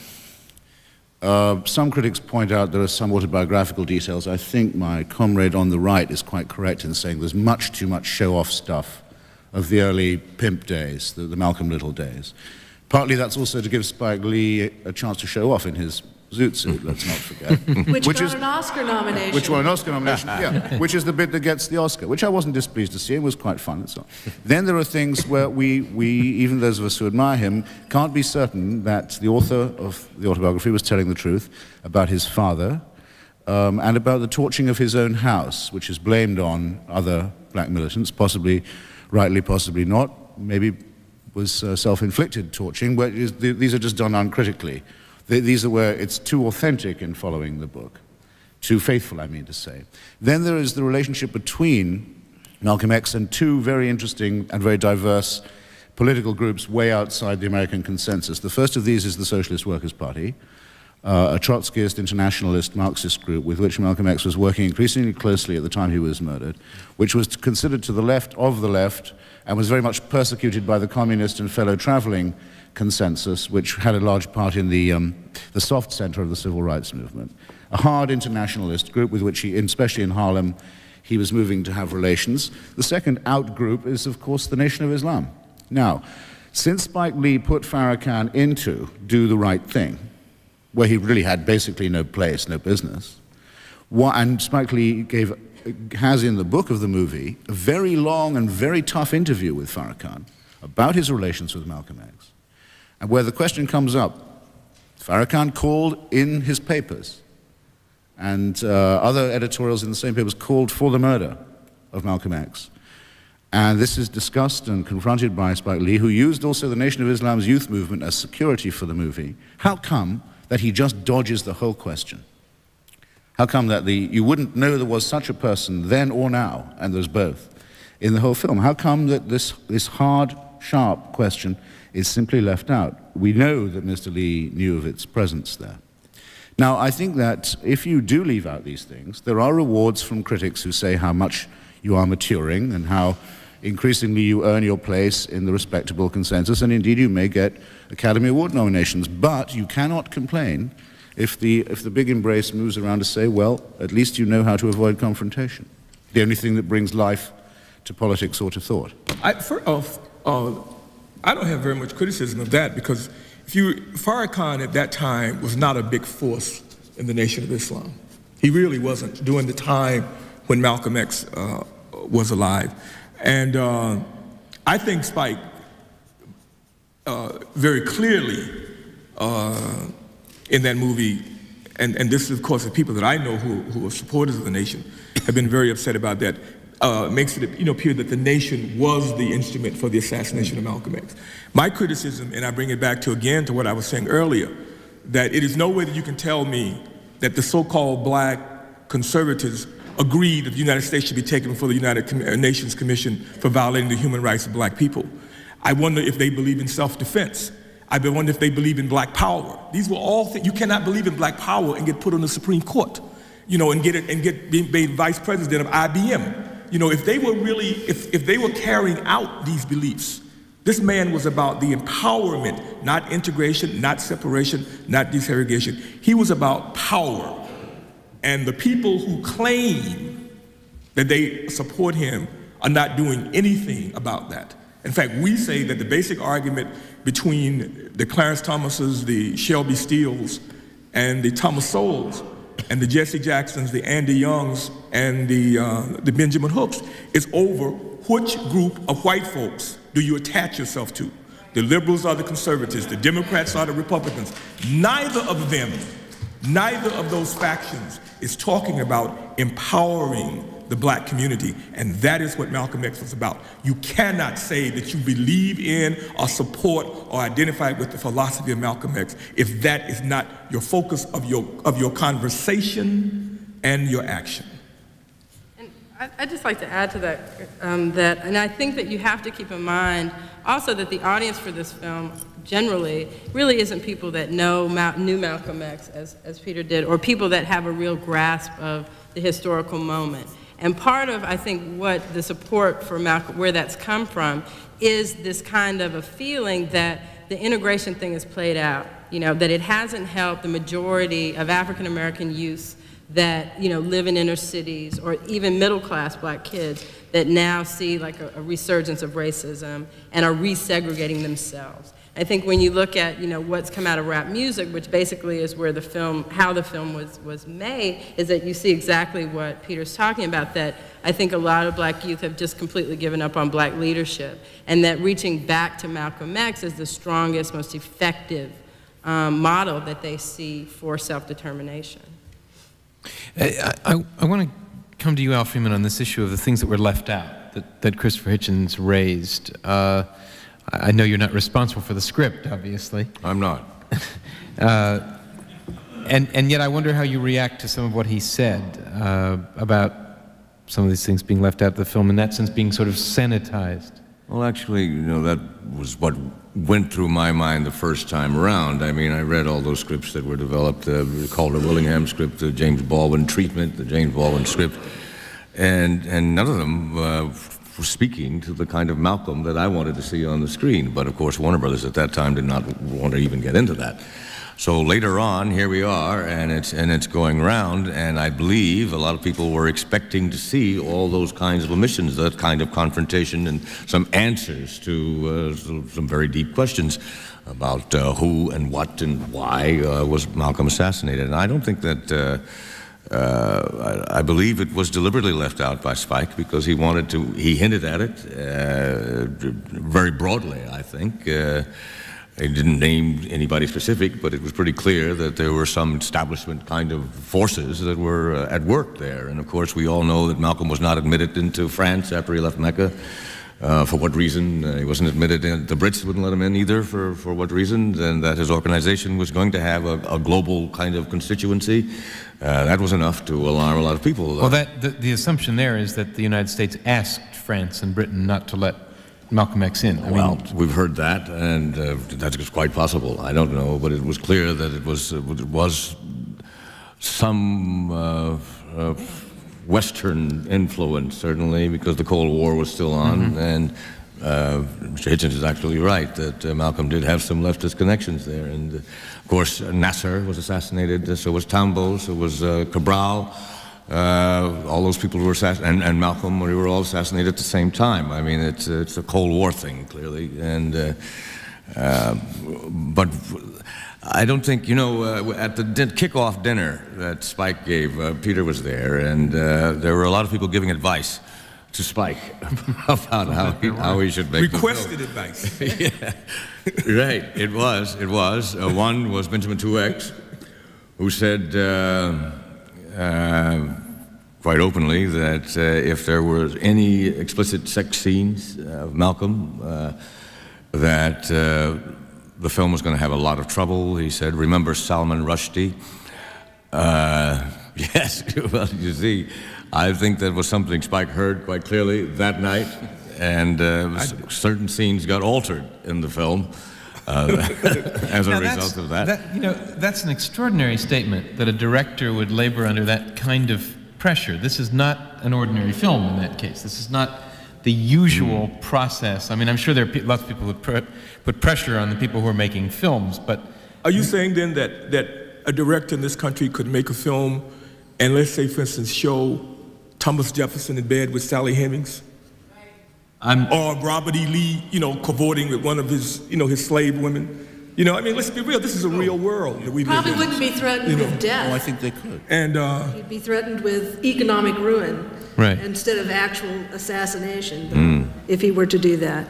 S17: Uh, some critics point out there are some autobiographical details. I think my comrade on the right is quite correct in saying there's much too much show-off stuff of the early pimp days, the, the Malcolm Little days. Partly that's also to give Spike Lee a chance to show off in his zoot suit, let's not forget.
S14: Which, which got
S17: is,
S14: an Oscar nomination.
S17: Which won an Oscar nomination, yeah. Which is the bit that gets the Oscar, which I wasn't displeased to see. It was quite fun and so on. Then there are things where we, we, even those of us who admire him, can't be certain that the author of the autobiography was telling the truth about his father um, and about the torching of his own house, which is blamed on other black militants, possibly rightly, possibly not. Maybe was uh, self-inflicted torching, but these are just done uncritically. These are where it's too authentic in following the book, too faithful, I mean to say. Then there is the relationship between Malcolm X and two very interesting and very diverse political groups way outside the American consensus. The first of these is the Socialist Workers' Party, uh, a Trotskyist, internationalist, Marxist group with which Malcolm X was working increasingly closely at the time he was murdered, which was considered to the left of the left and was very much persecuted by the communist and fellow traveling consensus, which had a large part in the, um, the soft center of the civil rights movement. A hard internationalist group with which he, especially in Harlem, he was moving to have relations. The second out group is, of course, the Nation of Islam. Now, since Spike Lee put Farrakhan into Do the Right Thing, where he really had basically no place, no business, what, and Spike Lee gave, has in the book of the movie a very long and very tough interview with Farrakhan about his relations with Malcolm X. And where the question comes up, Farrakhan called in his papers, and uh, other editorials in the same papers called for the murder of Malcolm X. And this is discussed and confronted by Spike Lee, who used also the Nation of Islam's youth movement as security for the movie. How come that he just dodges the whole question? How come that the, you wouldn't know there was such a person then or now, and there's both, in the whole film? How come that this, this hard, sharp question is simply left out? We know that Mister Lee knew of its presence there. Now, I think that if you do leave out these things, there are rewards from critics who say how much you are maturing and how increasingly you earn your place in the respectable consensus, and indeed you may get Academy Award nominations, but you cannot complain if the, if the big embrace moves around to say, well, at least you know how to avoid confrontation. The only thing that brings life to politics or to thought.
S13: I, for, uh, uh, I don't have very much criticism of that, because if you, Farrakhan at that time was not a big force in the Nation of Islam. He really wasn't during the time when Malcolm X uh, was alive. And uh, I think Spike uh, very clearly uh, in that movie, and, and this is of course the people that I know who, who are supporters of the nation have been very upset about that, uh, makes it you know, appear that the nation was the instrument for the assassination of Malcolm X. My criticism, and I bring it back to again to what I was saying earlier, that it is no way that you can tell me that the so-called black conservatives agreed that the United States should be taken before the United Nations Commission for violating the human rights of black people. I wonder if they believe in self-defense. I wonder if they believe in black power. These were all things. You cannot believe in black power and get put on the Supreme Court, you know, and get it and get being made vice president of I B M. You know, if they were really, if, if they were carrying out these beliefs, this man was about the empowerment, not integration, not separation, not desegregation. He was about power. And the people who claim that they support him are not doing anything about that. In fact, we say that the basic argument between the Clarence Thomases, the Shelby Steeles, and the Thomas Sowells, and the Jesse Jacksons, the Andy Youngs, and the, uh, the Benjamin Hookes is over which group of white folks do you attach yourself to. The liberals are the conservatives, the Democrats are the Republicans. Neither of them, neither of those factions is talking about empowering the black community, and that is what Malcolm X was about. You cannot say that you believe in or support or identify with the philosophy of Malcolm X if that is not your focus of your, of your conversation and your action.
S15: And I'd just like to add to that, um, that, and I think that you have to keep in mind also that the audience for this film generally really isn't people that know Mal knew Malcolm X as, as Peter did, or people that have a real grasp of the historical moment. And part of, I think, what the support for Malcolm, where that's come from, is this kind of a feeling that the integration thing is played out, you know, that it hasn't helped the majority of African American youth that, you know, live in inner cities, or even middle-class black kids that now see like a, a resurgence of racism and are resegregating themselves. I think when you look at, you know, what's come out of rap music, which basically is where the film, how the film was, was made, is that you see exactly what Peter's talking about, that I think a lot of black youth have just completely given up on black leadership, and that reaching back to Malcolm X is the strongest, most effective um, model that they see for self-determination.
S18: I, I, I want to come to you, Al Freeman, on this issue of the things that were left out, that, that Christopher Hitchens raised. Uh, I know you're not responsible for the script, obviously.
S12: I'm not.
S18: uh, and, and yet I wonder how you react to some of what he said uh, about some of these things being left out of the film, in that sense being sort of sanitized.
S12: Well, actually, you know, that was what went through my mind the first time around. I mean, I read all those scripts that were developed, uh, the Calder Willingham script, the James Baldwin treatment, the James Baldwin script, and, and none of them uh, were speaking to the kind of Malcolm that I wanted to see on the screen. But of course, Warner Brothers at that time did not want to even get into that. So later on, here we are, and it's, and it's going round, and I believe a lot of people were expecting to see all those kinds of omissions, that kind of confrontation, and some answers to uh, some very deep questions about uh, who and what and why uh, was Malcolm assassinated. And I don't think that, uh, uh, I, I believe it was deliberately left out by Spike, because he wanted to, he hinted at it uh, very broadly, I think. Uh, They didn't name anybody specific, but it was pretty clear that there were some establishment kind of forces that were uh, at work there. And of course, we all know that Malcolm was not admitted into France after he left Mecca. Uh, for what reason? Uh, he wasn't admitted in. The Brits wouldn't let him in either. For, for what reason? And that his organization was going to have a, a global kind of constituency. Uh, that was enough to alarm a lot of people.
S18: Well, that, the, the assumption there is that the United States asked France and Britain not to let Malcolm X in. I
S12: well,
S18: mean,
S12: we've heard that, and uh, that's quite possible. I don't know, but it was clear that it was, uh, it was some uh, uh, Western influence, certainly, because the Cold War was still on, mm-hmm. and uh, Mister Hitchens is actually right that uh, Malcolm did have some leftist connections there. And, uh, of course, uh, Nasser was assassinated, uh, so was Tambo, so was uh, Cabral. Uh, all those people were assassinated, and, and Malcolm, we were all assassinated at the same time. I mean, it's, it's a Cold War thing, clearly. And, uh, uh, but I don't think, you know, uh, at the din kickoff dinner that Spike gave, uh, Peter was there, and uh, there were a lot of people giving advice to Spike about how he, how he should make
S13: requested advice.
S12: Yeah, right. It was. It was. Uh, one was Benjamin Touex, who said uh, uh, quite openly that uh, if there was any explicit sex scenes of Malcolm, uh, that uh, the film was going to have a lot of trouble. He said, "Remember Salman Rushdie?" Uh, yes. Well, you see. I think that was something Spike heard quite clearly that night, and uh, certain scenes got altered in the film uh, as a result of that.
S18: that. You know, that's an extraordinary statement that a director would labor under that kind of pressure. This is not an ordinary film in that case. This is not the usual mm. process. I mean, I'm sure there are lots of people who put, put pressure on the people who are making films, but...
S13: Are you saying then that, that a director in this country could make a film and, let's say, for instance, show Thomas Jefferson in bed with Sally Hemings,
S18: I'm,
S13: or Robert E. Lee, you know, cavorting with one of his, you know, his slave women? You know, I mean, let's be real. This is a real world that we live in.
S14: Probably wouldn't be threatened
S13: you know.
S14: with death.
S17: Oh, I think they could.
S13: And uh,
S14: he'd be threatened with economic ruin,
S18: right.
S14: instead of actual assassination,
S12: Mm.
S14: if he were to do that.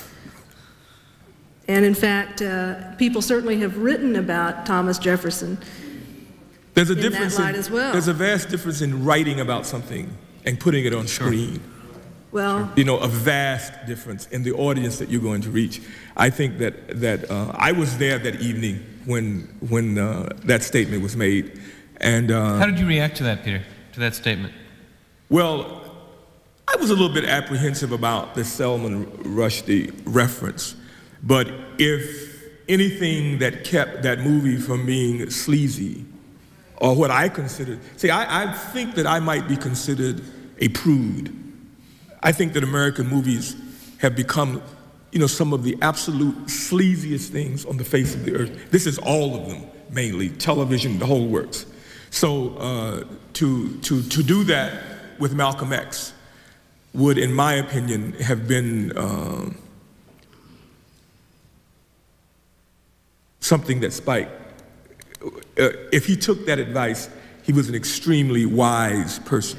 S14: And in fact, uh, people certainly have written about Thomas Jefferson.
S13: There's a
S14: in
S13: difference
S14: that light
S13: in,
S14: as well.
S13: There's a vast difference in writing about something and putting it on screen.
S14: Well,
S13: You know, a vast difference in the audience that you're going to reach. I think that that uh, I was there that evening when when uh, that statement was made, and uh,
S18: how did you react to that, Peter? To that statement?
S13: Well, I was a little bit apprehensive about the Salman Rushdie reference, but if anything that kept that movie from being sleazy, or what I considered, see, I, I think that I might be considered a prude. I think that American movies have become, you know, some of the absolute sleaziest things on the face of the earth. This is all of them, mainly, television, the whole works. So uh, to, to, to do that with Malcolm X would, in my opinion, have been uh, something that Spike, Uh, if he took that advice, he was an extremely wise person.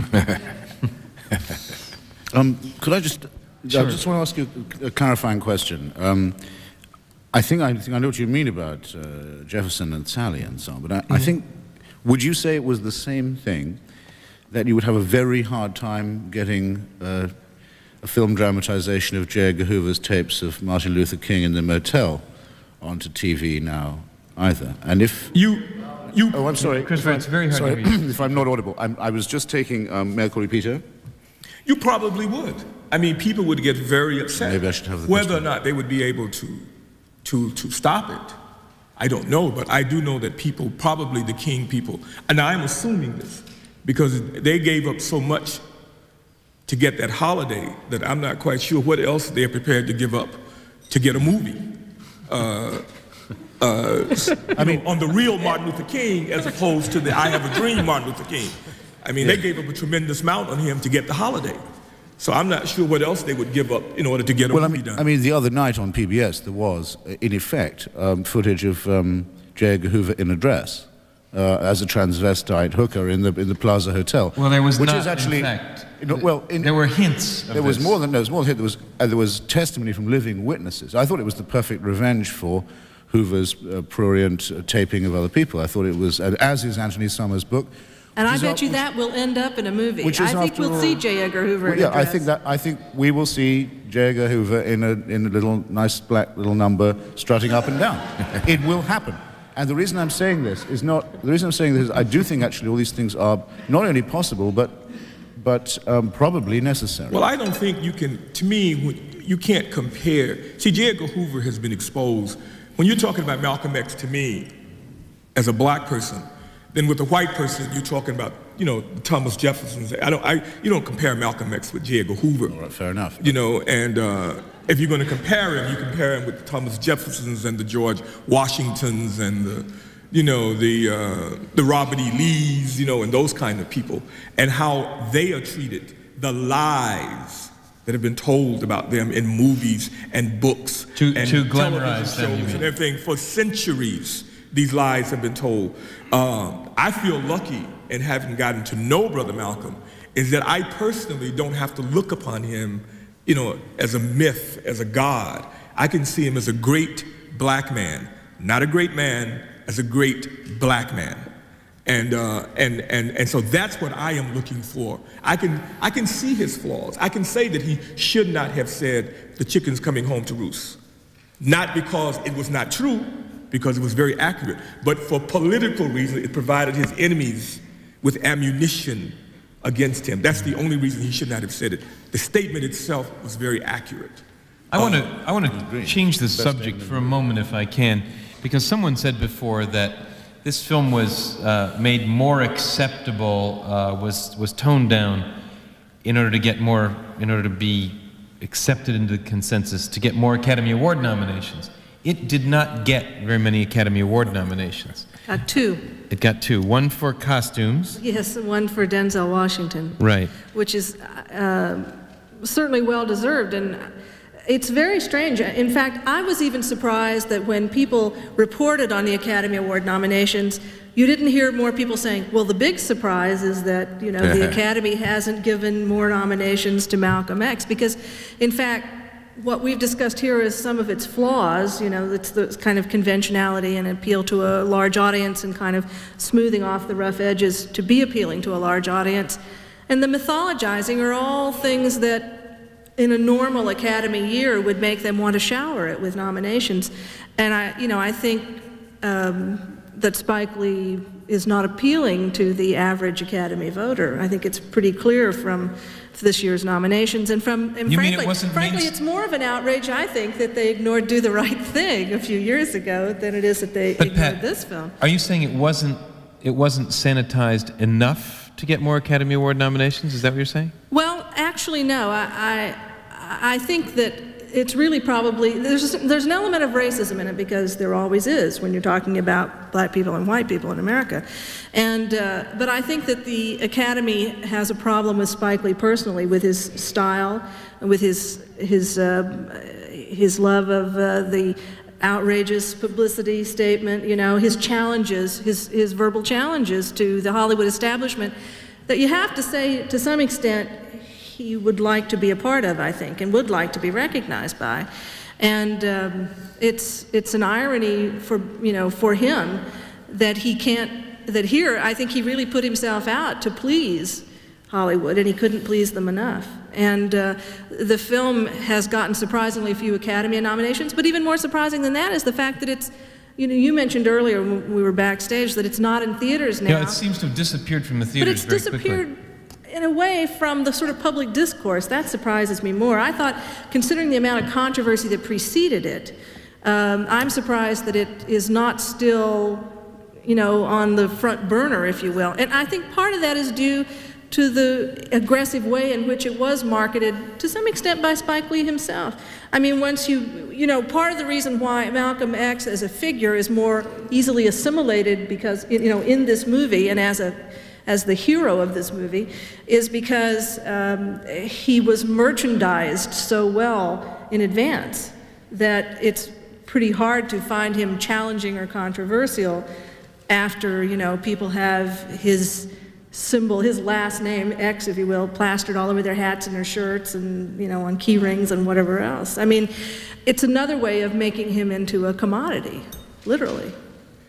S17: um, could I just,
S13: Sure.
S17: I just want to ask you a, a clarifying question. Um, I think I think I know what you mean about uh, Jefferson and Sally and so on, but I, mm-hmm. I think, would you say it was the same thing, that you would have a very hard time getting uh, a film dramatization of J. Edgar Hoover's tapes of Martin Luther King in the motel onto T V now? Either. And if
S13: you, you,
S17: oh, I'm sorry,
S18: Christopher, it's very hard
S17: sorry,
S18: to read.
S17: if I'm not audible, I'm, I was just taking. Um, may I call you Peter?
S13: You probably would. I mean, people would get very upset.
S17: Maybe I should have the
S13: whether or not they would be able to, to, to stop it. I don't know, but I do know that people, probably the King people, and I'm assuming this because they gave up so much to get that holiday that I'm not quite sure what else they're prepared to give up to get a movie. Uh, Uh, I mean, know, on the real Martin Luther King as opposed to the I Have a Dream Martin Luther King. I mean, yeah. They gave up a tremendous amount on him to get the holiday. So I'm not sure what else they would give up in order to get a
S17: well,
S13: movie
S17: I mean,
S13: done.
S17: I mean, the other night on P B S there was, in effect, um, footage of um, J. Edgar Hoover in a dress uh, as a transvestite hooker in the in the Plaza Hotel.
S18: Well, there was
S17: which
S18: not,
S17: is actually,
S18: in fact.
S17: You know, well, in,
S18: there were hints. Of
S17: there was
S18: this.
S17: more than no, there was more than there was uh, there was testimony from living witnesses. I thought it was the perfect revenge for Hoover's uh, prurient uh, taping of other people. I thought it was, uh, as is Anthony Summers' book,
S14: And I
S17: Which is
S14: bet
S17: all-
S14: you that will end up in a movie.
S17: Which is
S14: I think
S17: after
S14: we'll
S17: all-
S14: see J. Edgar Hoover
S17: Well,
S14: in
S17: yeah,
S14: a dress.
S17: I think that I think we will see J. Edgar Hoover in a in a little nice black little number strutting up and down. It will happen. And the reason I'm saying this is not the reason I'm saying this is I do think actually all these things are not only possible but but um, probably necessary.
S13: Well, I don't think you can. To me, when- you can't compare. See, J. Edgar Hoover has been exposed. When you're talking about Malcolm X, to me, as a black person, then with a white person, you're talking about, you know, Thomas Jefferson's. I don't. I. You don't compare Malcolm X with J. Edgar Hoover.
S17: All right, fair enough.
S13: You know, and uh, if you're going to compare him, you compare him with Thomas Jefferson's and the George Washingtons and the, you know, the uh, the Robert E. Lees, you know, and those kind of people, and how they are treated, the lies that have been told about them in movies and books
S18: To-
S13: and
S18: to
S13: television
S18: glamorize
S13: shows
S18: them, you mean.
S13: and everything for centuries. These lies have been told. Um, I feel lucky in having gotten to know Brother Malcolm, is that I personally don't have to look upon him, you know, as a myth, as a god. I can see him as a great black man, not a great man, as a great black man. And, uh, and, and, and so that's what I am looking for. I can, I can see his flaws. I can say that he should not have said the chicken's coming home to roost. Not because it was not true, because it was very accurate, but for political reasons, it provided his enemies with ammunition against him. That's the only reason he should not have said it. The statement itself was very accurate.
S18: I want to I want to change the subject for a moment, if I can, because someone said before that this film was uh, made more acceptable, uh, was was toned down in order to get more, in order to be accepted into the consensus, to get more Academy Award nominations. It did not get very many Academy Award nominations.
S14: Got two.
S18: It got two. One for costumes.
S14: Yes, one for Denzel Washington.
S18: Right.
S14: Which is uh, certainly well-deserved. And it's very strange. In fact, I was even surprised that when people reported on the Academy Award nominations, you didn't hear more people saying, well, the big surprise is that, you know, the Academy hasn't given more nominations to Malcolm X, because, in fact, what we've discussed here is some of its flaws. You know, it's the kind of conventionality and appeal to a large audience and kind of smoothing off the rough edges to be appealing to a large audience. And the mythologizing are all things that in a normal Academy year would make them want to shower it with nominations. And I, you know, I think um, that Spike Lee is not appealing to the average Academy voter. I think it's pretty clear from this year's nominations, and from and
S18: You mean
S14: frankly,
S18: it wasn't
S14: frankly,
S18: main-
S14: it's more of an outrage, I think, that they ignored "Do the Right Thing" a few years ago than it is that they
S18: But
S14: ignored
S18: Pat,
S14: this film.
S18: Are you saying it wasn't it wasn't sanitized enough to get more Academy Award nominations? Is that what you're saying?
S14: Well, actually, no. I I, I think that it's really probably there's there's an element of racism in it, because there always is when you're talking about black people and white people in America. And uh, but I think that the Academy has a problem with Spike Lee personally, with his style, with his his uh, his love of uh, the outrageous publicity statement. You know, his challenges, his his verbal challenges to the Hollywood establishment, that you have to say to some extent he would like to be a part of, I think, and would like to be recognized by. And um, it's it's an irony for, you know, for him that he can't, that here, I think he really put himself out to please Hollywood, and he couldn't please them enough. And uh, the film has gotten surprisingly few Academy nominations, but even more surprising than that is the fact that it's, you know, you mentioned earlier when we were backstage that it's not in theaters now.
S18: Yeah, it seems to have disappeared from the
S14: But
S18: theaters
S14: it's
S18: very
S14: disappeared
S18: quickly.
S14: in a way from the sort of public discourse. That surprises me more. I thought, considering the amount of controversy that preceded it, um, I'm surprised that it is not still, you know, on the front burner, if you will. And I think part of that is due to the aggressive way in which it was marketed, to some extent by Spike Lee himself. I mean, once you, you know, part of the reason why Malcolm X as a figure is more easily assimilated because, you know, in this movie and as a as the hero of this movie, is because um, he was merchandised so well in advance that it's pretty hard to find him challenging or controversial after, you know, people have his symbol, his last name, X, if you will, plastered all over their hats and their shirts and, you know, on key rings and whatever else. I mean, it's another way of making him into a commodity, literally.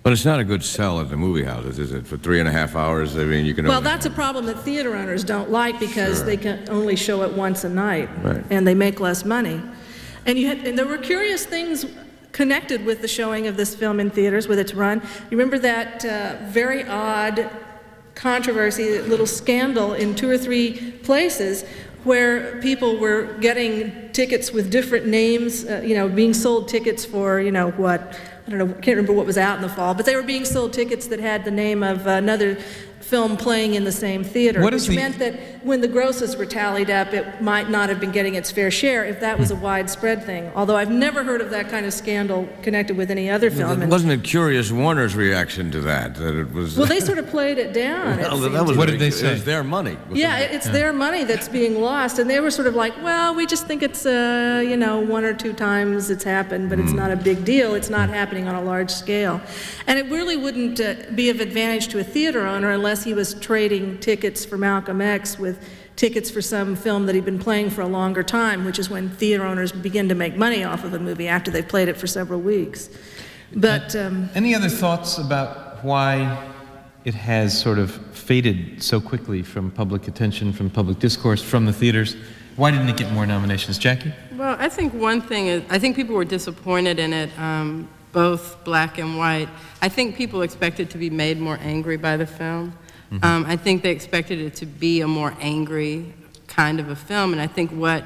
S12: But it's not a good sell at the movie houses, is it? For three and a half hours, I mean, you can
S14: Well,
S12: only...
S14: that's a problem that theater owners don't like because
S12: Sure.
S14: they can only show it once a night,
S12: Right.
S14: and they make less money. And, you had, and there were curious things connected with the showing of this film in theaters, with its run. You remember that uh, very odd controversy, little scandal in two or three places where people were getting tickets with different names, uh, you know, being sold tickets for, you know, what, I don't know, can't remember what was out in the fall, but they were being sold tickets that had the name of another film playing in the same theater,
S18: What is
S14: which
S18: the-
S14: meant that when the grosses were tallied up, it might not have been getting its fair share if that was a widespread thing. Although I've never heard of that kind of scandal connected with any other film. And-
S12: Wasn't it Curious Warner's reaction to that? That it was...
S14: well, they sort of played it down. it
S12: Well,
S14: seemed
S12: that was
S14: to
S18: What
S14: me.
S18: did they say?
S12: It was their money.
S14: Yeah, it- it's their money that's being lost, and they were sort of like, well, we just think it's, uh, you know, one or two times it's happened, but it's not a big deal. It's not happening on a large scale. And it really wouldn't uh, be of advantage to a theater owner unless he was trading tickets for Malcolm X with tickets for some film that he'd been playing for a longer time, which is when theater owners begin to make money off of a movie after they've played it for several weeks. But um,
S18: Any other thoughts about why it has sort of faded so quickly from public attention, from public discourse, from the theaters? Why didn't it get more nominations? Jackie?
S15: Well, I think one thing is, I think people were disappointed in it, um, both black and white. I think people expected to be made more angry by the film. Mm-hmm. um, I think they expected it to be a more angry kind of a film, and I think what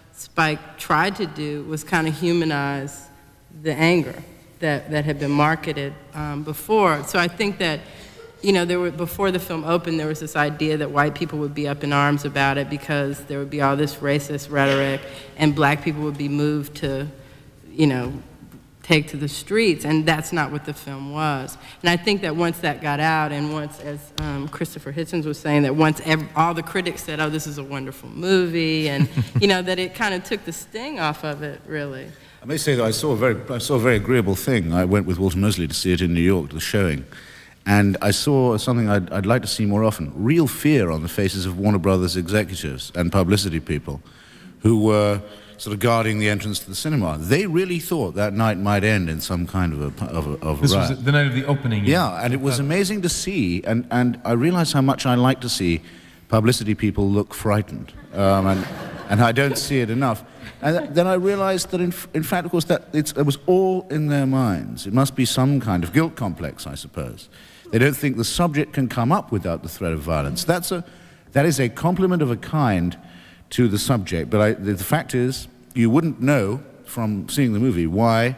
S15: Spike tried to do was kind of humanize the anger that, that had been marketed um, before. So I think that, you know, there were, before the film opened, there was this idea that white people would be up in arms about it because there would be all this racist rhetoric, and black people would be moved to, you know, take to the streets, and that's not what the film was. And I think that once that got out, and once, as um, Christopher Hitchens was saying, that once ev all the critics said, oh, this is a wonderful movie, and, you know, that it kind of took the sting off of it, really.
S17: I may say that I saw a very, I saw a very agreeable thing. I went with Walter Mosley to see it in New York, the showing, and I saw something I'd, I'd like to see more often: real fear on the faces of Warner Brothers executives and publicity people who were sort of guarding the entrance to the cinema. They really thought that night might end in some kind of a, of a, of a
S18: This
S17: riot.
S18: was the night of the opening.
S17: Yeah, and it was amazing to see, and, and I realized how much I like to see publicity people look frightened, um, and, and I don't see it enough. And th then I realized that, in, f in fact, of course, that it's, it was all in their minds. It must be some kind of guilt complex, I suppose. They don't think the subject can come up without the threat of violence. That's a, that is a compliment of a kind to the subject, but I, the, the fact is, you wouldn't know from seeing the movie why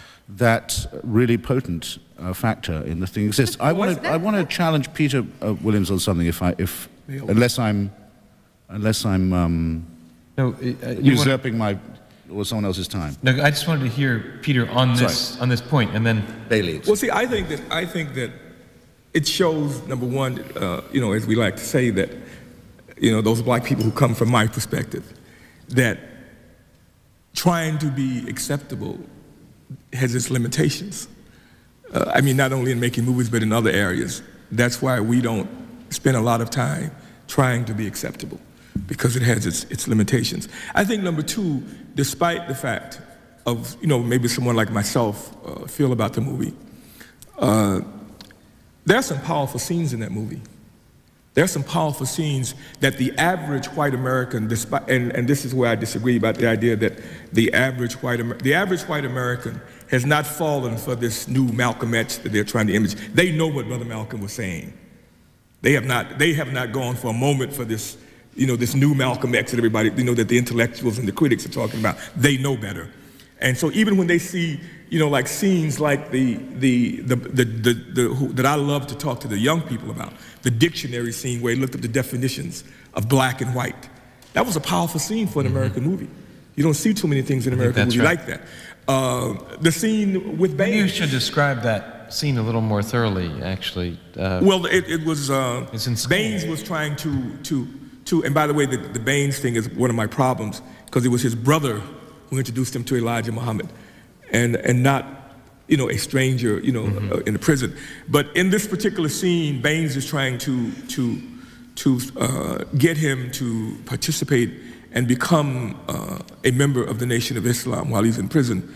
S17: that really potent uh, factor in the thing exists. I want to I want to challenge Peter uh, Williams on something, if I if unless I'm unless I'm um,
S18: no, uh,
S17: usurping my or someone else's time.
S18: No, I just wanted to hear Peter on this
S17: Sorry.
S18: on this point, and then
S17: Bailey.
S13: Well, see, I think that I think that it shows, number one, uh, you know, as we like to say, that, you know, those black people who come from my perspective, that trying to be acceptable has its limitations. Uh, I mean, not only in making movies, but in other areas. That's why we don't spend a lot of time trying to be acceptable, because it has its, its limitations. I think, number two, despite the fact of, you know, maybe someone like myself uh, feel about the movie, uh, there are some powerful scenes in that movie. There are some powerful scenes that the average white American, despite, and, and this is where I disagree about the idea that the average white, Amer the average white American has not fallen for this new Malcolm X that they're trying to image. They know what Brother Malcolm was saying. They have not, they have not gone for a moment for this, you know, this new Malcolm X that everybody, you know, that the intellectuals and the critics are talking about. They know better. And so even when they see, you know, like scenes like the, the, the, the, the, the who, that I love to talk to the young people about, the dictionary scene where he looked up the definitions of black and white. That was a powerful scene for an mm-hmm. American movie. You don't see too many things in an American movie right. like that. Uh, the scene with Baines.
S18: Maybe you should describe that scene a little more thoroughly, actually. Uh,
S13: well, it, it was, uh, Baines was trying to, to, to, and by the way, the, the Baines thing is one of my problems, because it was his brother who introduced him to Elijah Muhammad, and, and not, you know, a stranger, you know, mm-hmm. uh, in the prison. But in this particular scene, Baines is trying to, to, to uh, get him to participate and become uh, a member of the Nation of Islam while he's in prison.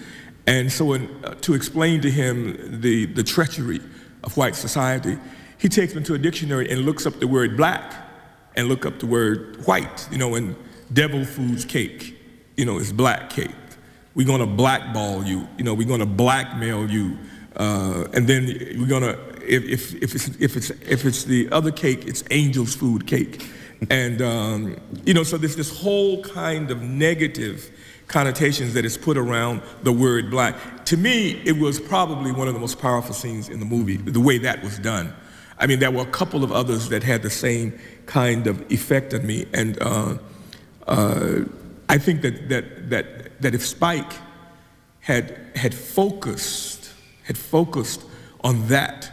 S13: And so in, uh, to explain to him the, the treachery of white society, he takes me to a dictionary and looks up the word black and look up the word white, you know, and devil food's cake, you know, it's black cake. We're gonna blackball you, you know, we're gonna blackmail you, uh, and then we're gonna, if, if, if, it's, if, it's, if it's the other cake, it's angel's food cake. And, um, you know, so there's this whole kind of negative connotations that is put around the word black. To me, it was probably one of the most powerful scenes in the movie, the way that was done. I mean, there were a couple of others that had the same kind of effect on me. And uh, uh, I think that, that, that, that if Spike had, had focused, had focused on that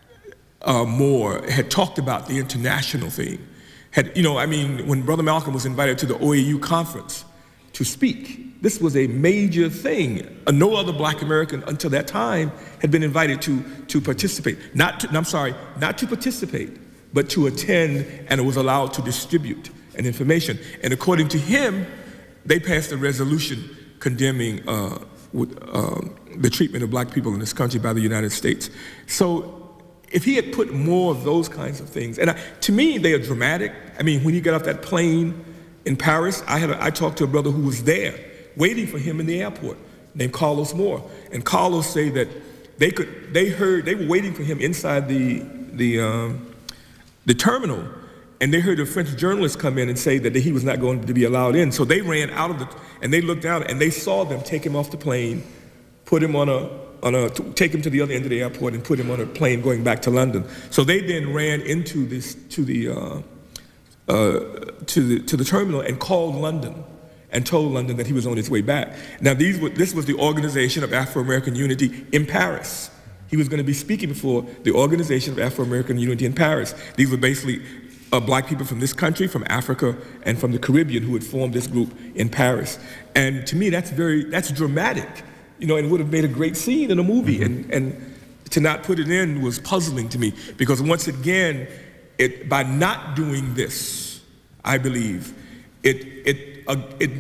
S13: uh, more, had talked about the international thing, had, you know, I mean, when Brother Malcolm was invited to the O A U conference to speak, this was a major thing. Uh, no other black American until that time had been invited to, to participate. Not to, I'm sorry, not to participate, but to attend, and it was allowed to distribute an information. And according to him, they passed a resolution condemning uh, with, uh, the treatment of black people in this country by the United States. So if he had put more of those kinds of things, and I, to me, they are dramatic. I mean, when he got off that plane in Paris, I, had a, I talked to a brother who was there, waiting for him in the airport, named Carlos Moore. And Carlos say that they could, they heard, they were waiting for him inside the, the, um, the terminal, and they heard a French journalist come in and say that he was not going to be allowed in. So they ran out of the, and they looked out, and they saw them take him off the plane, put him on a, on a, take him to the other end of the airport and put him on a plane going back to London. So they then ran into this, to the, uh, uh, to the, to the terminal and called London and told London that he was on his way back. Now, these were, this was the Organization of Afro-American Unity in Paris. He was going to be speaking before the Organization of Afro-American Unity in Paris. These were basically uh, black people from this country, from Africa, and from the Caribbean who had formed this group in Paris. And to me, that's very, that's dramatic, you know, and it would have made a great scene in a movie. And, and to not put it in was puzzling to me, because once again, it, by not doing this, I believe, it, it Uh, it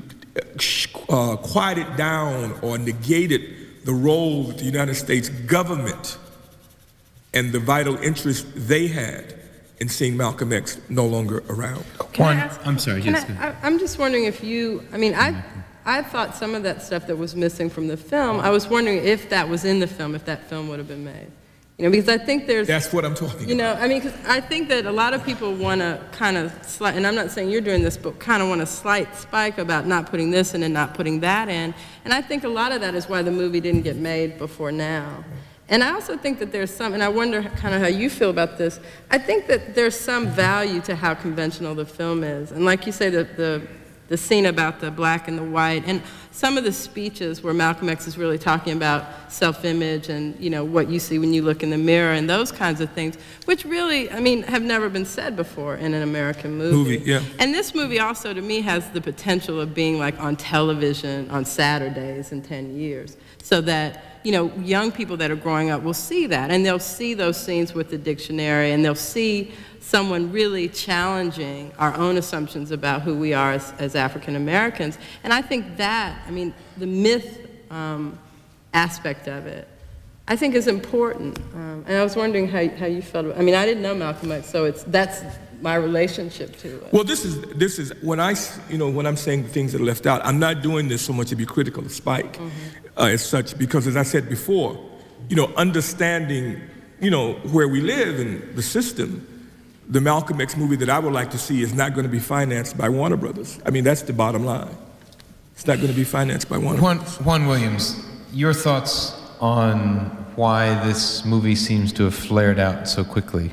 S13: uh, quieted down or negated the role that the United States government and the vital interest they had in seeing Malcolm X no longer around.
S18: One, I'm sorry,
S15: Can
S18: yes.
S15: I, I, I'm just wondering if you, I mean, I, I thought some of that stuff that was missing from the film, I was wondering if that was in the film, if that film would have been made. You know, because I think there's...
S13: That's what I'm talking
S15: You know, I mean, because I think that a lot of people want to kind of slight, and I'm not saying you're doing this, but kind of want to slight Spike about not putting this in and not putting that in. And I think a lot of that is why the movie didn't get made before now. And I also think that there's some, and I wonder kind of how you feel about this, I think that there's some value to how conventional the film is. And like you say, the, the, the scene about the black and the white, and some of the speeches where Malcolm X is really talking about self-image and, you know, what you see when you look in the mirror and those kinds of things, which really, I mean, have never been said before in an American movie.
S13: Movie, yeah.
S15: And this movie also, to me, has the potential of being like on television on Saturdays in ten years, so that, you know, young people that are growing up will see that, and they'll see those scenes with the dictionary, and they'll see someone really challenging our own assumptions about who we are as, as African Americans. And I think that, I mean, the myth um, aspect of it, I think is important. Um, and I was wondering how, how you felt about, I mean, I didn't know Malcolm X, so it's, that's my relationship to it.
S13: Well, this is, this is, when I, you know, when I'm saying the things that are left out, I'm not doing this so much to be critical of Spike mm-hmm. uh, as such, because as I said before, you know, understanding, you know, where we live and the system, the Malcolm X movie that I would like to see is not going to be financed by Warner Brothers. I mean, that's the bottom line. It's not going to be financed by Warner
S18: Juan,
S13: Brothers.
S18: Juan Williams, your thoughts on why this movie seems to have flared out so quickly?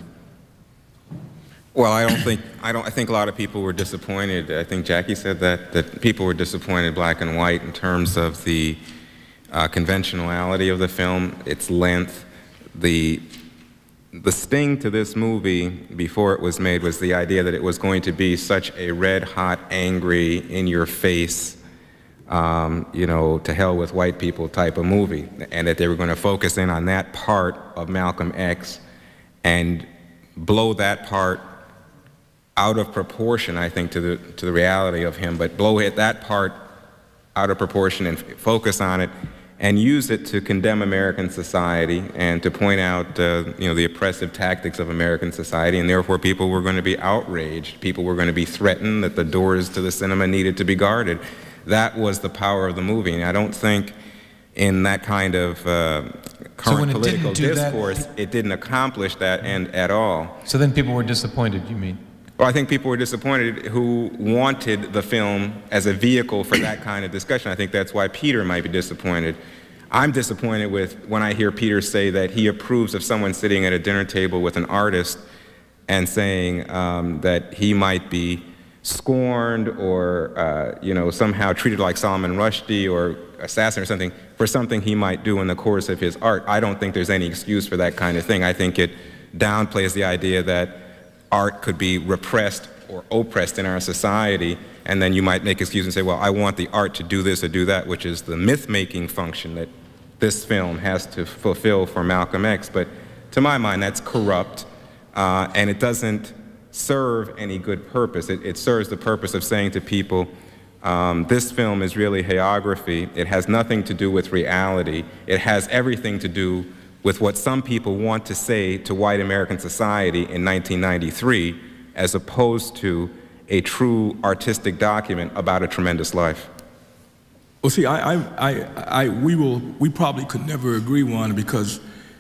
S16: Well, I don't think, I don't, I think a lot of people were disappointed. I think Jackie said that, that people were disappointed, black and white, in terms of the uh, conventionality of the film, its length. The, the sting to this movie before it was made was the idea that it was going to be such a red-hot, angry, in-your-face, um, you know, to hell with white people type of movie, and that they were going to focus in on that part of Malcolm X and blow that part out of proportion, I think, to the, to the reality of him, but blow it, that part out of proportion and focus on it and use it to condemn American society and to point out uh, you know, the oppressive tactics of American society, and therefore people were going to be outraged. People were going to be threatened that the doors to the cinema needed to be guarded. That was the power of the movie, and I don't think in that kind of uh, current
S18: so
S16: political
S18: it didn't
S16: discourse,
S18: that,
S16: it didn't accomplish that end at all.
S18: So then people were disappointed, you mean?
S16: Well, I think people were disappointed who wanted the film as a vehicle for that kind of discussion. I think that's why Peter might be disappointed. I'm disappointed with when I hear Peter say that he approves of someone sitting at a dinner table with an artist and saying um, that he might be scorned or uh, you know, somehow treated like Salman Rushdie or assassin or something for something he might do in the course of his art. I don't think there's any excuse for that kind of thing. I think it downplays the idea that art could be repressed or oppressed in our society, and then you might make excuses and say, well, I want the art to do this or do that, which is the myth-making function that this film has to fulfill for Malcolm X. But to my mind, that's corrupt, uh, and it doesn't serve any good purpose. It, it serves the purpose of saying to people, um, this film is really hagiography. It has nothing to do with reality. It has everything to do with what some people want to say to white American society in nineteen ninety-three, as opposed to a true artistic document about a tremendous life.
S13: Well, see, I, I, I, I, we will, we probably could never agree, Juan, because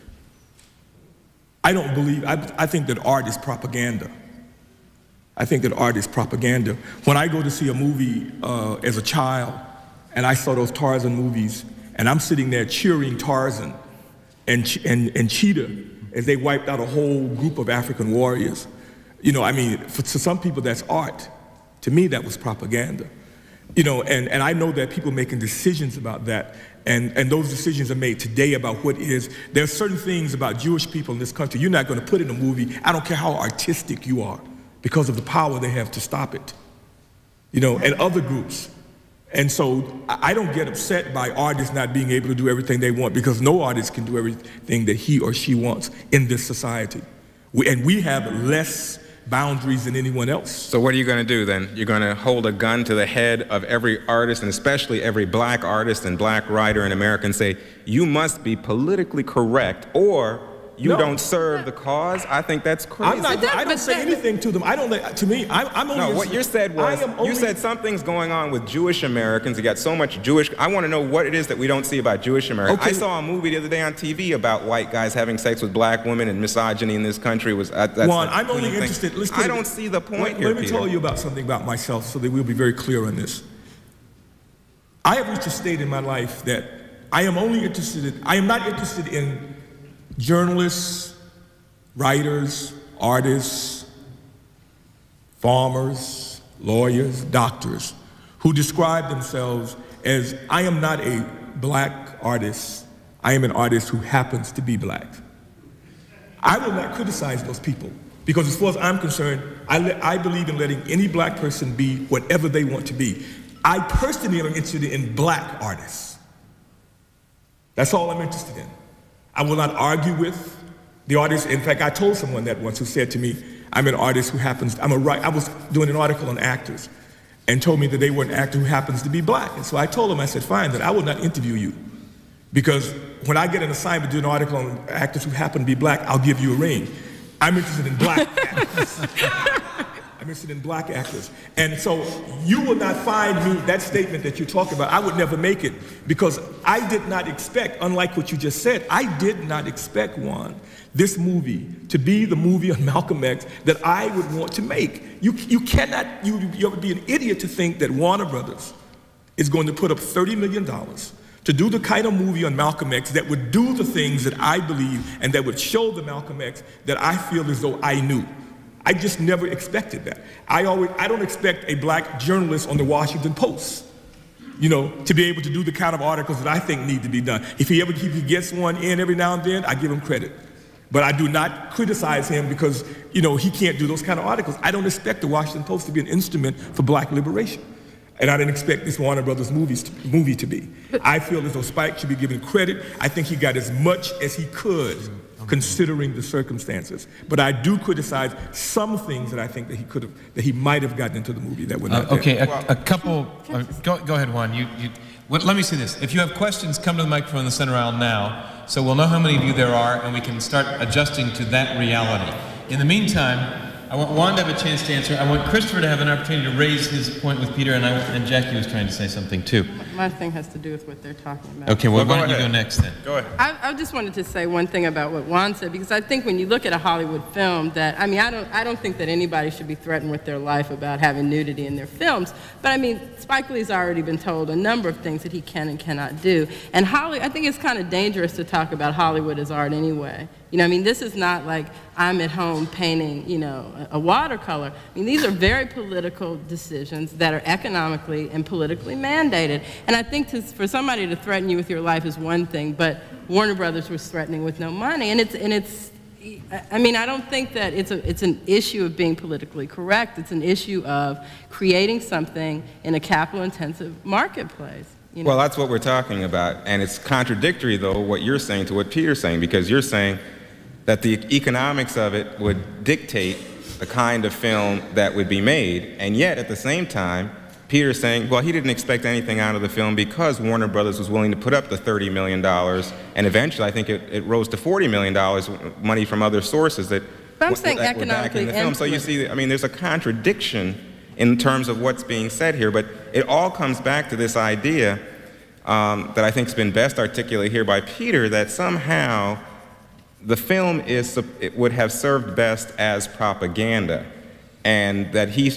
S13: I don't believe, I, I think that art is propaganda. I think that art is propaganda. When I go to see a movie uh, as a child, and I saw those Tarzan movies, and I'm sitting there cheering Tarzan and, and, and Cheetah as they wiped out a whole group of African warriors. You know, I mean, for, to some people that's art. To me, that was propaganda. You know, and, and I know that people making decisions about that, and, and those decisions are made today about what is. There are certain things about Jewish people in this country you're not going to put in a movie, I don't care how artistic you are, because of the power they have to stop it. You know, and other groups. And so I don't get upset by artists not being able to do everything they want, because no artist can do everything that he or she wants in this society. We, and we have less boundaries than anyone else.
S16: So what are you going to do then? You're going to hold a gun to the head of every artist, and especially every black artist and black writer in America, and say, you must be politically correct, or you no. don't serve the cause? I think that's crazy.
S13: I'm not, that, I don't say that, anything to them. I don't, to me, I, I'm only...
S16: No, what you said was, only, you said something's going on with Jewish Americans. You got so much Jewish... I want to know what it is that we don't see about Jewish Americans. Okay. I saw a movie the other day on T V about white guys having sex with black women, and misogyny in this country was... Uh, that's
S13: Juan, I'm only interested... Let's
S16: I don't see the point
S13: let,
S16: here,
S13: Let me
S16: Peter.
S13: tell you about something about myself so that we'll be very clear on this. I have reached a state in my life that I am only interested in... I am not interested in journalists, writers, artists, farmers, lawyers, doctors, who describe themselves as, I am not a black artist, I am an artist who happens to be black. I will not criticize those people, because as far as I'm concerned, I, I believe in letting any black person be whatever they want to be. I personally am interested in black artists. That's all I'm interested in. I will not argue with the artist. In fact, I told someone that once who said to me, I'm an artist who happens, I'm a writer. I was doing an article on actors and told me that they were an actor who happens to be black. And so I told them, I said, fine, then I will not interview you. Because when I get an assignment to do an article on actors who happen to be black, I'll give you a ring. I'm interested in black actors. I'm interested in black actors. And so you will not find me, that statement that you're talking about, I would never make it, because I did not expect, unlike what you just said, I did not expect, Juan, this movie to be the movie on Malcolm X that I would want to make. You, you cannot, you, you would be an idiot to think that Warner Brothers is going to put up thirty million dollars to do the kind of movie on Malcolm X that would do the things that I believe and that would show the Malcolm X that I feel as though I knew. I just never expected that. I always, I don't expect a black journalist on the Washington Post, you know, to be able to do the kind of articles that I think need to be done. If he ever if he gets one in every now and then, I give him credit. But I do not criticize him because, you know, he can't do those kind of articles. I don't expect the Washington Post to be an instrument for black liberation. And I didn't expect this Warner Brothers movies to, movie to be. I feel as though Spike should be given credit. I think he got as much as he could, considering the circumstances. But I do criticize some things that I think that he could have, that he might have gotten into the movie that were not
S18: uh, okay,
S13: there.
S18: a, a couple. Uh, go, go ahead, Juan. You, you, what, let me say this: if you have questions, come to the microphone in the center aisle now, so we'll know how many of you there are, and we can start adjusting to that reality. In the meantime, I want Juan to have a chance to answer. I want Christopher to have an opportunity to raise his point with Peter, and, I, and Jackie was trying to say something too.
S15: My thing has to do with what they're talking about.
S18: Okay, well,
S12: well
S18: why don't
S12: ahead.
S18: you go next then?
S12: Go ahead.
S15: I, I just wanted to say one thing about what Juan said, because I think when you look at a Hollywood film that, I mean, I don't, I don't think that anybody should be threatened with their life about having nudity in their films, but I mean, Spike Lee's already been told a number of things that he can and cannot do. And Holly, I think it's kind of dangerous to talk about Hollywood as art anyway. You know, I mean, this is not like I'm at home painting, you know, a, a watercolor. I mean, these are very political decisions that are economically and politically mandated. And I think to, for somebody to threaten you with your life is one thing, but Warner Brothers was threatening with no money. And it's, and it's I mean, I don't think that it's, a, it's an issue of being politically correct. It's an issue of creating something in a capital-intensive marketplace. You know?
S16: Well, that's what we're talking about. And it's contradictory, though, what you're saying to what Peter's saying, because you're saying that the economics of it would dictate the kind of film that would be made, and yet at the same time, Peter's saying, well, he didn't expect anything out of the film because Warner Brothers was willing to put up the thirty million dollars, and eventually I think it, it rose to forty million dollars, money from other sources that,
S15: but I'm saying
S16: that were back in the film. So you see, I mean, there's a contradiction in terms of what's being said here, but it all comes back to this idea um, that I think has been best articulated here by Peter, that somehow the film is, it would have served best as propaganda, and that he's,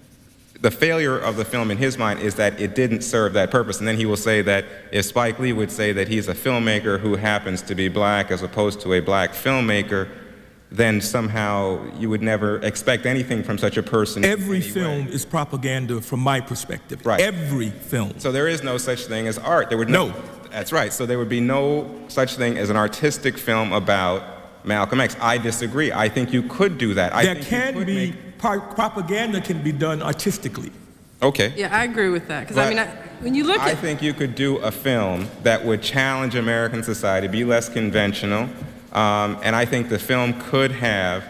S16: the failure of the film in his mind is that it didn't serve that purpose. And then he will say that if Spike Lee would say that he's a filmmaker who happens to be black as opposed to a black filmmaker, then somehow you would never expect anything from such a person.
S13: Every film is propaganda from my perspective.
S16: Right.
S13: Every film.
S16: So there is no such thing as art. There would no. no That's right. So there would be no such thing as an artistic film about Malcolm X. I disagree. I think you could do that. I
S13: there
S16: think
S13: can be, pro propaganda can be done artistically.
S16: Okay.
S15: Yeah, I agree with that. Because I mean, I, when you look
S16: I
S15: at...
S16: think you could do a film that would challenge American society, be less conventional, um, and I think the film could have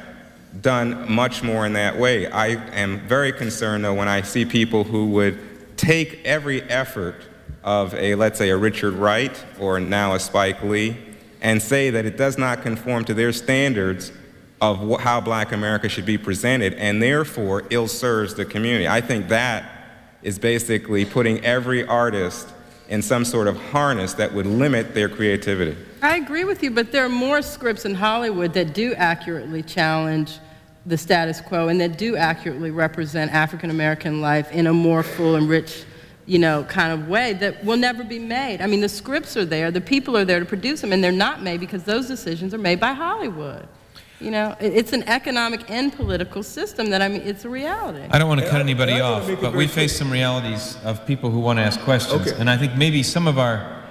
S16: done much more in that way. I am very concerned, though, when I see people who would take every effort of a, let's say, a Richard Wright or now a Spike Lee, and say that it does not conform to their standards of wh how black America should be presented, and therefore ill serves the community. I think that is basically putting every artist in some sort of harness that would limit their creativity.
S15: I agree with you, but there are more scripts in Hollywood that do accurately challenge the status quo and that do accurately represent African American life in a more full and rich, you know, kind of way that will never be made. I mean, the scripts are there, the people are there to produce them, and they're not made because those decisions are made by Hollywood. You know, it's an economic and political system that, I mean, it's a reality.
S18: I don't want to cut anybody off, but we face some realities of people who want to ask questions. Okay. And I think maybe some of our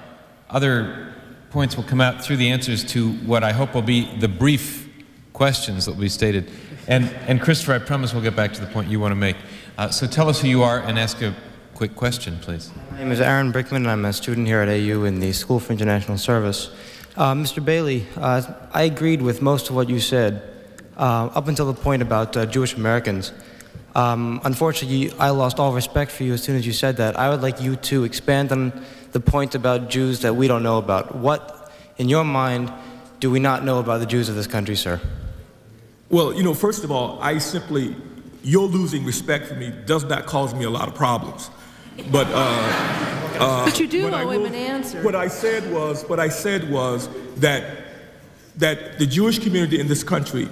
S18: other points will come out through the answers to what I hope will be the brief questions that will be stated. And, and Christopher, I promise we'll get back to the point you want to make. Uh, so tell us who you are and ask a quick question, please.
S19: My name is Aaron Brickman, and I'm a student here at A U in the School for International Service. Uh, Mister Bailey, uh, I agreed with most of what you said, uh, up until the point about uh, Jewish Americans. Um, unfortunately, I lost all respect for you as soon as you said that. I would like you to expand on the point about Jews that we don't know about. What, in your mind, do we not know about the Jews of this country, sir?
S13: Well, you know, first of all, I simply, your losing respect for me does not cause me a lot of problems. But, uh, uh,
S14: but you do owe
S13: will,
S14: him an answer.
S13: What I said was, what I said was that, that the Jewish community in this country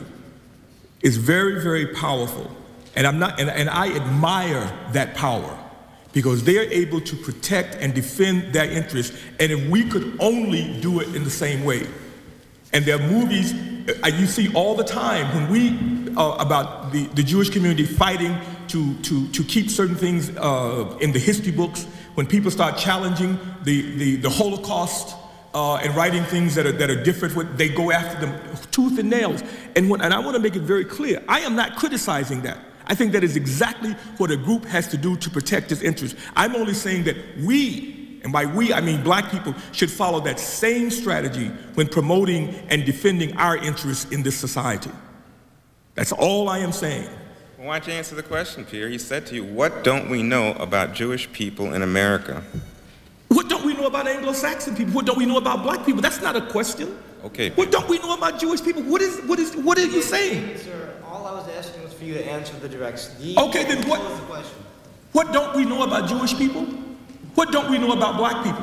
S13: is very, very powerful. And, I'm not, and, and I admire that power because they are able to protect and defend their interests. And if we could only do it in the same way. And there are movies uh, you see all the time when we, uh, about the, the Jewish community fighting to, to, to keep certain things uh, in the history books, when people start challenging the, the, the Holocaust uh, and writing things that are, that are different, they go after them tooth and nails. And, when, and I want to make it very clear, I am not criticizing that. I think that is exactly what a group has to do to protect its interests. I'm only saying that we, and by we I mean black people, should follow that same strategy when promoting and defending our interests in this society. That's all I am saying.
S16: Well, why don't you answer the question, Peter? He said to you, what don't we know about Jewish people in America?
S13: What don't we know about Anglo-Saxon people? What don't we know about black people? That's not a question.
S16: Okay.
S13: What don't we know about Jewish people? What is, what is, what are you saying?
S19: Sir, all I was asking was for you to answer the direct. The
S13: okay, then what?
S19: The question.
S13: What don't we know about Jewish people? What don't we know about black people?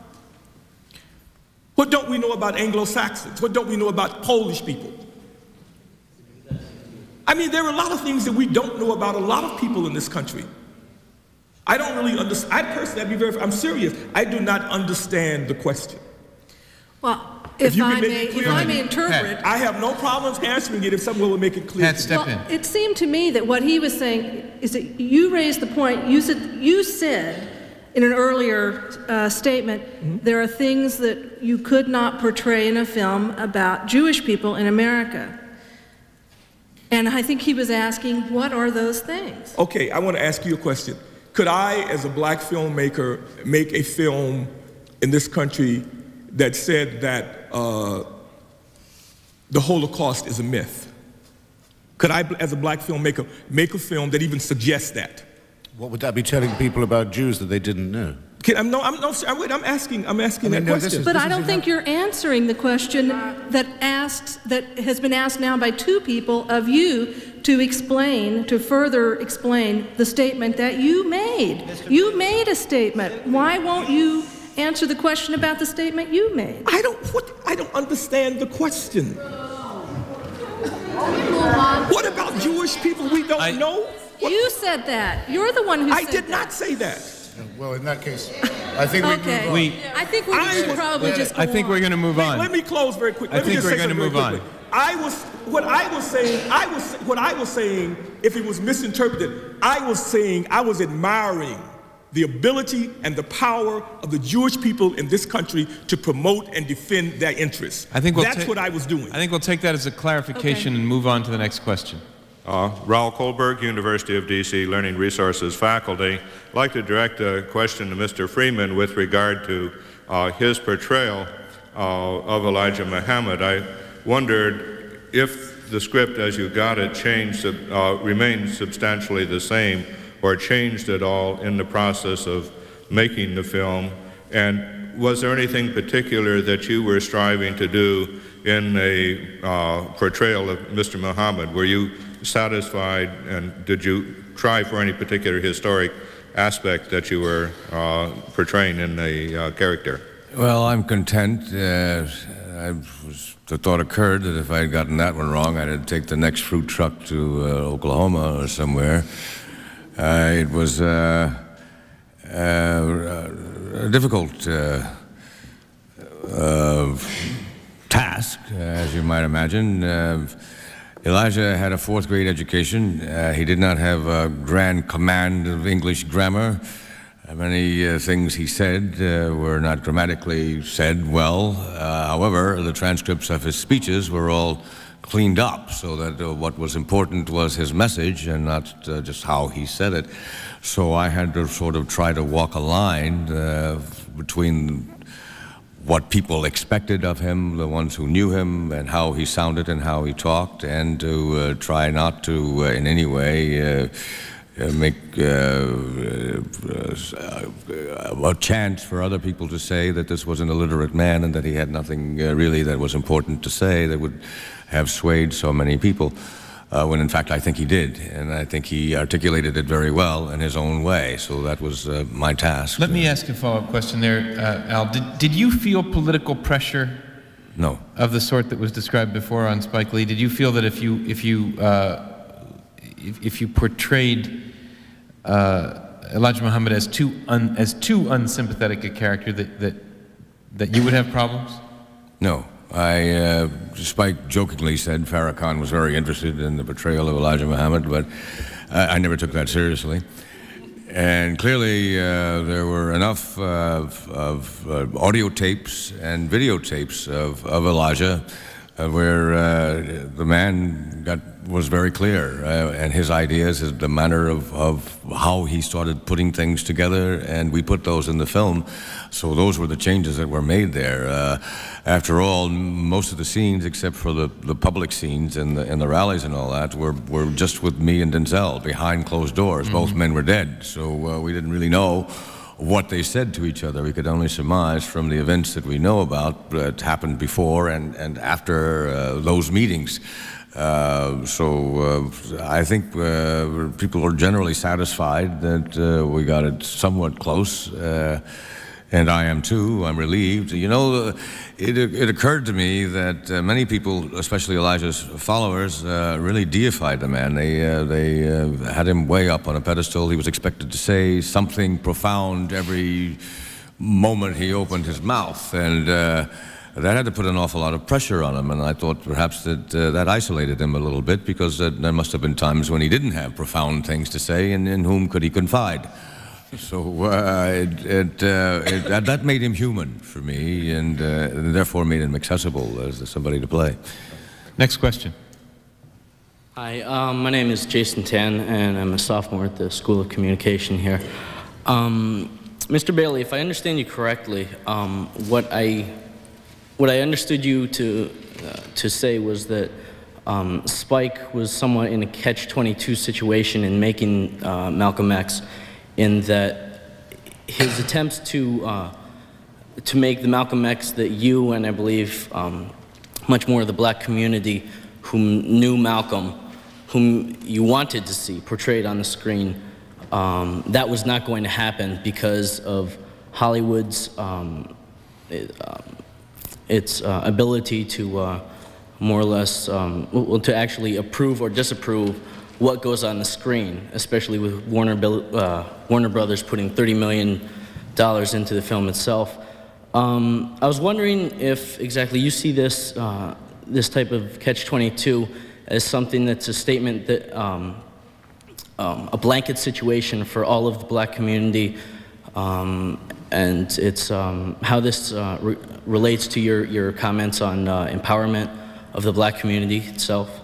S13: What don't we know about Anglo-Saxons? What don't we know about Polish people? I mean, there are a lot of things that we don't know about a lot of people in this country. I don't really understand. I personally, I'd be very, I'm serious. I do not understand the question.
S14: Well, if,
S13: if
S14: I may, if I may interpret,
S13: I have no problems answering it if someone will make it clear.
S18: Pat, step
S14: well,
S18: in.
S14: It seemed to me that what he was saying is that you raised the point. You said you said in an earlier uh, statement mm-hmm. there are things that you could not portray in a film about Jewish people in America. And I think he was asking, what are those things?
S13: Okay, I want to ask you a question. Could I, as a black filmmaker, make a film in this country that said that uh, the Holocaust is a myth? Could I, as a black filmmaker, make a film that even suggests that?
S17: What would that be telling people about Jews that they didn't know?
S13: Can, I'm, no, I'm, no, I'm, wait, I'm asking, I'm asking I mean, that
S17: no,
S13: question.
S17: Is,
S14: but I don't think you're answering the question that asks, that has been asked now by two people of you to explain, to further explain the statement that you made. You made a statement. Why won't you answer the question about the statement you made?
S13: I don't, what, I don't understand the question. What about Jewish people we don't
S14: I,
S13: know? What?
S14: You said that. You're the one who
S13: I
S14: said
S13: did
S14: that.
S13: not say that.
S17: Well, in that case, I think we
S14: okay.
S17: move on.
S18: We,
S14: I think we
S13: I
S14: should
S13: was,
S14: probably just go
S18: I think
S14: on.
S18: we're going to move on.
S13: Let me close very quickly.
S18: I
S13: Let me
S18: think
S13: just
S18: we're
S13: say
S18: going to move on.
S13: I was, what I was saying, I was, what I was saying, if it was misinterpreted, I was saying I was admiring the ability and the power of the Jewish people in this country to promote and defend their interests.
S18: I think we'll
S13: That's what I was doing.
S18: I think we'll take that as a clarification
S14: okay.
S18: and move on to the next question.
S20: Uh, Raoul Kohlberg, University of D C Learning Resources faculty. I'd like to direct a question to Mister Freeman with regard to uh, his portrayal uh, of Elijah Muhammad. I wondered if the script as you got it changed, uh, remained substantially the same or changed at all in the process of making the film, and was there anything particular that you were striving to do in a uh, portrayal of Mister Muhammad? Were you satisfied, and did you try for any particular historic aspect that you were uh, portraying in the uh, character?
S12: Well, I'm content. Uh, I was, the thought occurred that if I had gotten that one wrong, I'd take the next fruit truck to uh, Oklahoma or somewhere. Uh, it was uh, uh, a difficult uh, uh, task, as you might imagine. Uh, Elijah had a fourth grade education. Uh, he did not have a grand command of English grammar. Uh, many uh, things he said uh, were not grammatically said well. Uh, however, the transcripts of his speeches were all cleaned up so that uh, what was important was his message and not uh, just how he said it. So I had to sort of try to walk a line uh, between what people expected of him, the ones who knew him, and how he sounded and how he talked, and to uh, try not to, uh, in any way, uh, uh, make uh, uh, a chance for other people to say that this was an illiterate man and that he had nothing uh, really that was important to say that would have swayed so many people. Uh, when in fact I think he did, and I think he articulated it very well in his own way, so that was uh, my task.
S18: Let me ask a follow-up question there, uh, Al. Did, did you feel political pressure?
S12: No.
S18: Of the sort that was described before on Spike Lee? Did you feel that if you, if you, uh, if, if you portrayed uh, Elijah Muhammad as too, un, as too unsympathetic a character that, that, that you would have problems?
S12: No. I, uh, Spike jokingly said Farrakhan was very interested in the portrayal of Elijah Muhammad, but uh, I never took that seriously. And clearly uh, there were enough uh, of, of uh, audio tapes and videotapes of, of Elijah uh, where uh, the man got was very clear, uh, and his ideas, his, the manner of, of how he started putting things together, and we put those in the film. So those were the changes that were made there. Uh, after all, most of the scenes, except for the, the public scenes and the, and the rallies and all that, were, were just with me and Denzel behind closed doors. Mm-hmm. Both men were dead, so uh, we didn't really know what they said to each other. We could only surmise from the events that we know about that happened before and, and after uh, those meetings. Uh, so uh, I think uh, people are generally satisfied that uh, we got it somewhat close, uh, and I am too. I'm relieved. You know, it, it occurred to me that uh, many people, especially Elijah's followers, uh, really deified the man. They, uh, they uh, had him way up on a pedestal. He was expected to say something profound every moment he opened his mouth, and uh, that had to put an awful lot of pressure on him, and I thought perhaps that uh, that isolated him a little bit, because uh, there must have been times when he didn't have profound things to say, and in whom could he confide? So uh, it, it, uh, it, that, that made him human for me, and, uh, and therefore made him accessible as somebody to play.
S18: Next question.
S21: Hi, um, my name is Jason Tan, and I'm a sophomore at the School of Communication here. Um, Mister Bailey, if I understand you correctly, um, what I what I understood you to uh, to say was that um, Spike was somewhat in a catch twenty-two situation in making uh, Malcolm X, in that his attempts to uh, to make the Malcolm X that you and I believe um, much more of the black community whom knew Malcolm, whom you wanted to see portrayed on the screen, um, that was not going to happen because of Hollywood's um, it, um, its uh, ability to uh, more or less um, well, to actually approve or disapprove what goes on the screen, especially with Warner, uh, Warner Brothers putting thirty million dollars into the film itself. Um, I was wondering if exactly you see this, uh, this type of catch twenty-two as something that's a statement that, um, um, a blanket situation for all of the black community, um, and it's um, how this uh, re relates to your, your comments on uh, empowerment of the black community itself.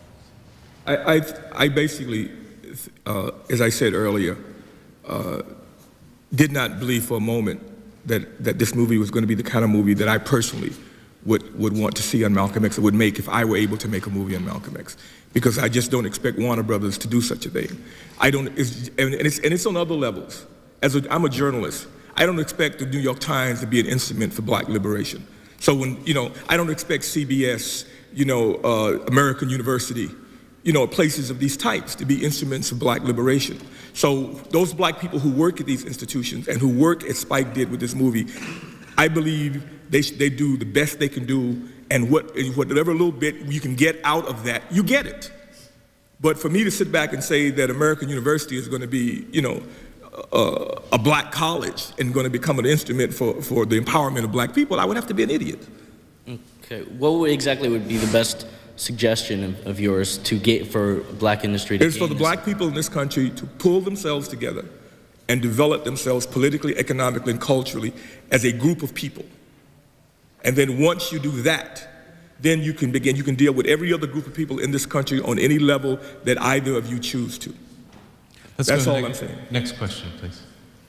S13: I, I, I basically, uh, as I said earlier, uh, did not believe for a moment that, that this movie was going to be the kind of movie that I personally would, would want to see on Malcolm X, or would make if I were able to make a movie on Malcolm X. Because I just don't expect Warner Brothers to do such a thing. I don't, it's, and, it's, and it's on other levels. As a, I'm a journalist. I don't expect the New York Times to be an instrument for black liberation. So when, you know, I don't expect C B S, you know, uh, American University, you know, places of these types to be instruments of black liberation. So those black people who work at these institutions and who work as Spike did with this movie, I believe they, they do the best they can do, and what, whatever little bit you can get out of that, you get it. But for me to sit back and say that American University is going to be, you know, uh, a black college and going to become an instrument for, for the empowerment of black people, I would have to be an idiot.
S21: Okay, what exactly would be the best suggestion of, of yours to get for black industry to
S13: It's for the black people in this country to pull themselves together and develop themselves politically, economically, and culturally as a group of people. And then once you do that, then you can begin, you can deal with every other group of people in this country on any level that either of you choose to.
S18: Let's
S13: That's
S18: go
S13: all
S18: next,
S13: I'm saying.
S18: Next question, please.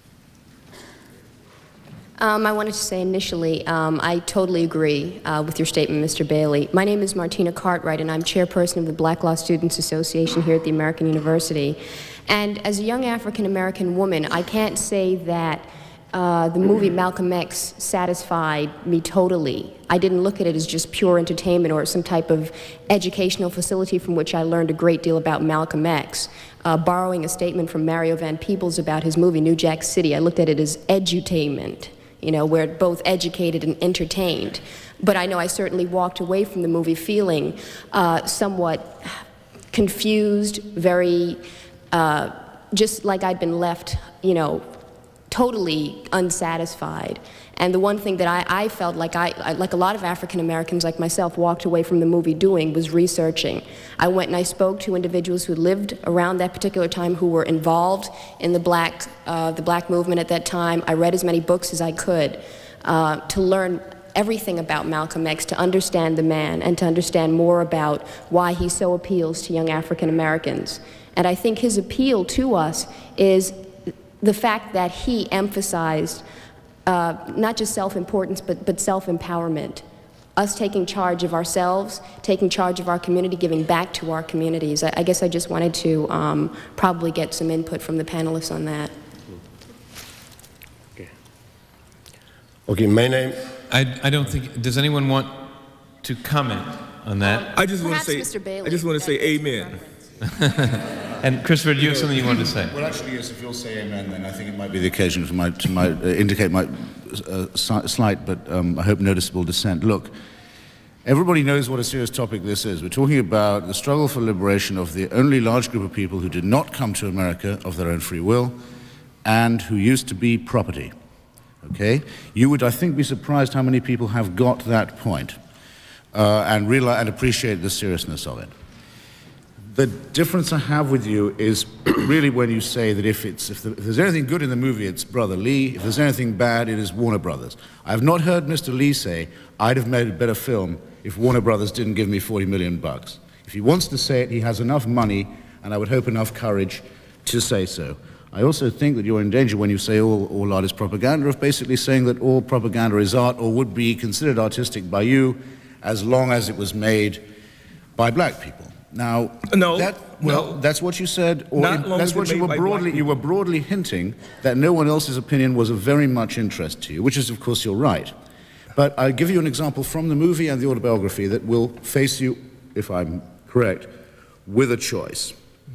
S22: Um, I wanted to say initially, um, I totally agree uh, with your statement, Mister Bailey. My name is Martina Cartwright, and I'm chairperson of the Black Law Students Association here at the American University. And as a young African-American woman, I can't say that uh, the movie Malcolm X satisfied me totally. I didn't look at it as just pure entertainment or some type of educational facility from which I learned a great deal about Malcolm X. Uh, borrowing a statement from Mario Van Peebles about his movie New Jack City, I looked at it as edutainment. You know, where it both educated and entertained. But I know I certainly walked away from the movie feeling uh, somewhat confused, very, uh, just like I'd been left, you know, totally unsatisfied. And the one thing that I, I felt like I, like a lot of African Americans like myself walked away from the movie doing was researching. I went and I spoke to individuals who lived around that particular time, who were involved in the black, uh, the black movement at that time. I read as many books as I could uh, to learn everything about Malcolm X to understand the man and to understand more about why he so appeals to young African Americans. And I think his appeal to us is the fact that he emphasized uh, not just self-importance, but, but self-empowerment. Us taking charge of ourselves, taking charge of our community, giving back to our communities. I, I guess I just wanted to um, probably get some input from the panelists on that.
S10: Okay, okay my name...
S18: I, I don't think, does anyone want to comment on that?
S13: I just want to say,
S22: Mister Bailey,
S13: I just want to say amen.
S18: And Christopher, do you have something you want to say?
S17: Well, actually, yes, if you'll say amen, then I think it might be the occasion for my, to my, uh, indicate my uh, slight but um, I hope noticeable dissent. Look, everybody knows what a serious topic this is. We're talking about the struggle for liberation of the only large group of people who did not come to America of their own free will and who used to be property. Okay? You would, I think, be surprised how many people have got that point uh, and realize and appreciate the seriousness of it. The difference I have with you is really when you say that if, it's, if, the, if there's anything good in the movie, it's Brother Lee. If there's anything bad, it is Warner Brothers. I have not heard Mister Lee say, I'd have made a better film if Warner Brothers didn't give me forty million bucks. If he wants to say it, he has enough money, and I would hope enough courage to say so. I also think that you're in danger when you say all, all art is propaganda of basically saying that all propaganda is art or would be considered artistic by you as long as it was made by black people. Now,
S13: no,
S17: that, well,
S13: no.
S17: that's what you said, or
S13: Not
S17: in,
S13: long
S17: that's
S13: as
S17: what
S13: it
S17: you
S13: made
S17: were
S13: by
S17: broadly
S13: black
S17: you were broadly hinting that no one else's opinion was of very much interest to you, which is, of course, you're right. But I'll give you an example from the movie and the autobiography that will face you, if I'm correct, with a choice.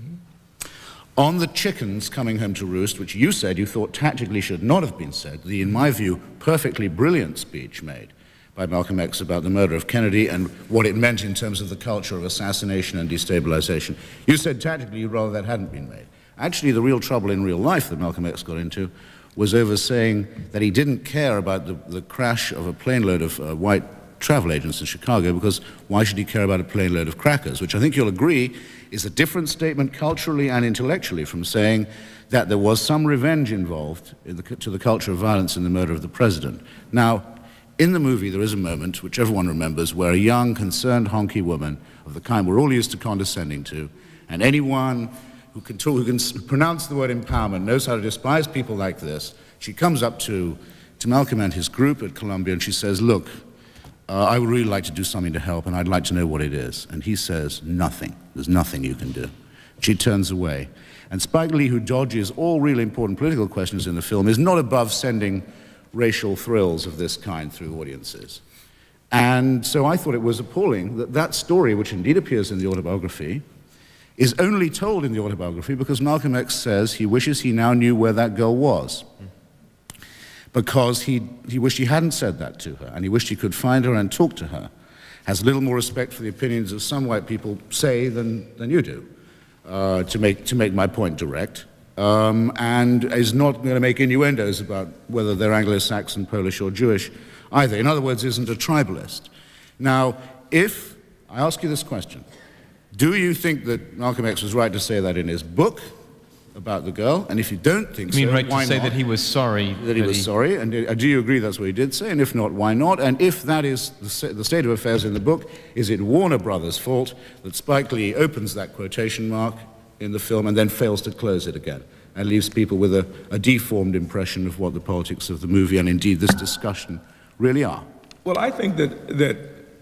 S17: On the chickens coming home to roost, which you said you thought tactically should not have been said, the, in my view, perfectly brilliant speech made by Malcolm X about the murder of Kennedy and what it meant in terms of the culture of assassination and destabilization. You said tactically you'd rather that hadn't been made. Actually, the real trouble in real life that Malcolm X got into was over saying that he didn't care about the, the crash of a plane load of uh, white travel agents in Chicago, because why should he care about a plane load of crackers, which I think you'll agree is a different statement culturally and intellectually from saying that there was some revenge involved in the, to the culture of violence in the murder of the president. Now, in the movie there is a moment, which everyone remembers, where a young, concerned, honky woman of the kind we're all used to condescending to, and anyone who can, talk, who can pronounce the word empowerment knows how to despise people like this, she comes up to, to Malcolm and his group at Columbia and she says, look, Uh, I would really like to do something to help, and I'd like to know what it is. And he says, nothing. There's nothing you can do. She turns away. And Spike Lee, who dodges all really important political questions in the film, is not above sending racial thrills of this kind through audiences. And so I thought it was appalling that that story, which indeed appears in the autobiography, is only told in the autobiography because Malcolm X says he wishes he now knew where that girl was. Because he, he wished he hadn't said that to her, and he wished he could find her and talk to her. Has little more respect for the opinions of some white people say than, than you do, uh, to, make, to make my point direct, um, and is not going to make innuendos about whether they're Anglo-Saxon, Polish, or Jewish either. In other words, isn't a tribalist. Now, if, I ask you this question, do you think that Malcolm X was right to say that in his book about the girl? And if you don't think so,
S18: You mean right
S17: why
S18: to say
S17: not?
S18: that he was sorry?
S17: That he was sorry, and uh, do you agree that's what he did say? And if not, why not? And if that is the, the state of affairs in the book, is it Warner Brothers' fault that Spike Lee opens that quotation mark in the film and then fails to close it again, and leaves people with a, a deformed impression of what the politics of the movie and indeed this discussion really are?
S13: Well, I think that, that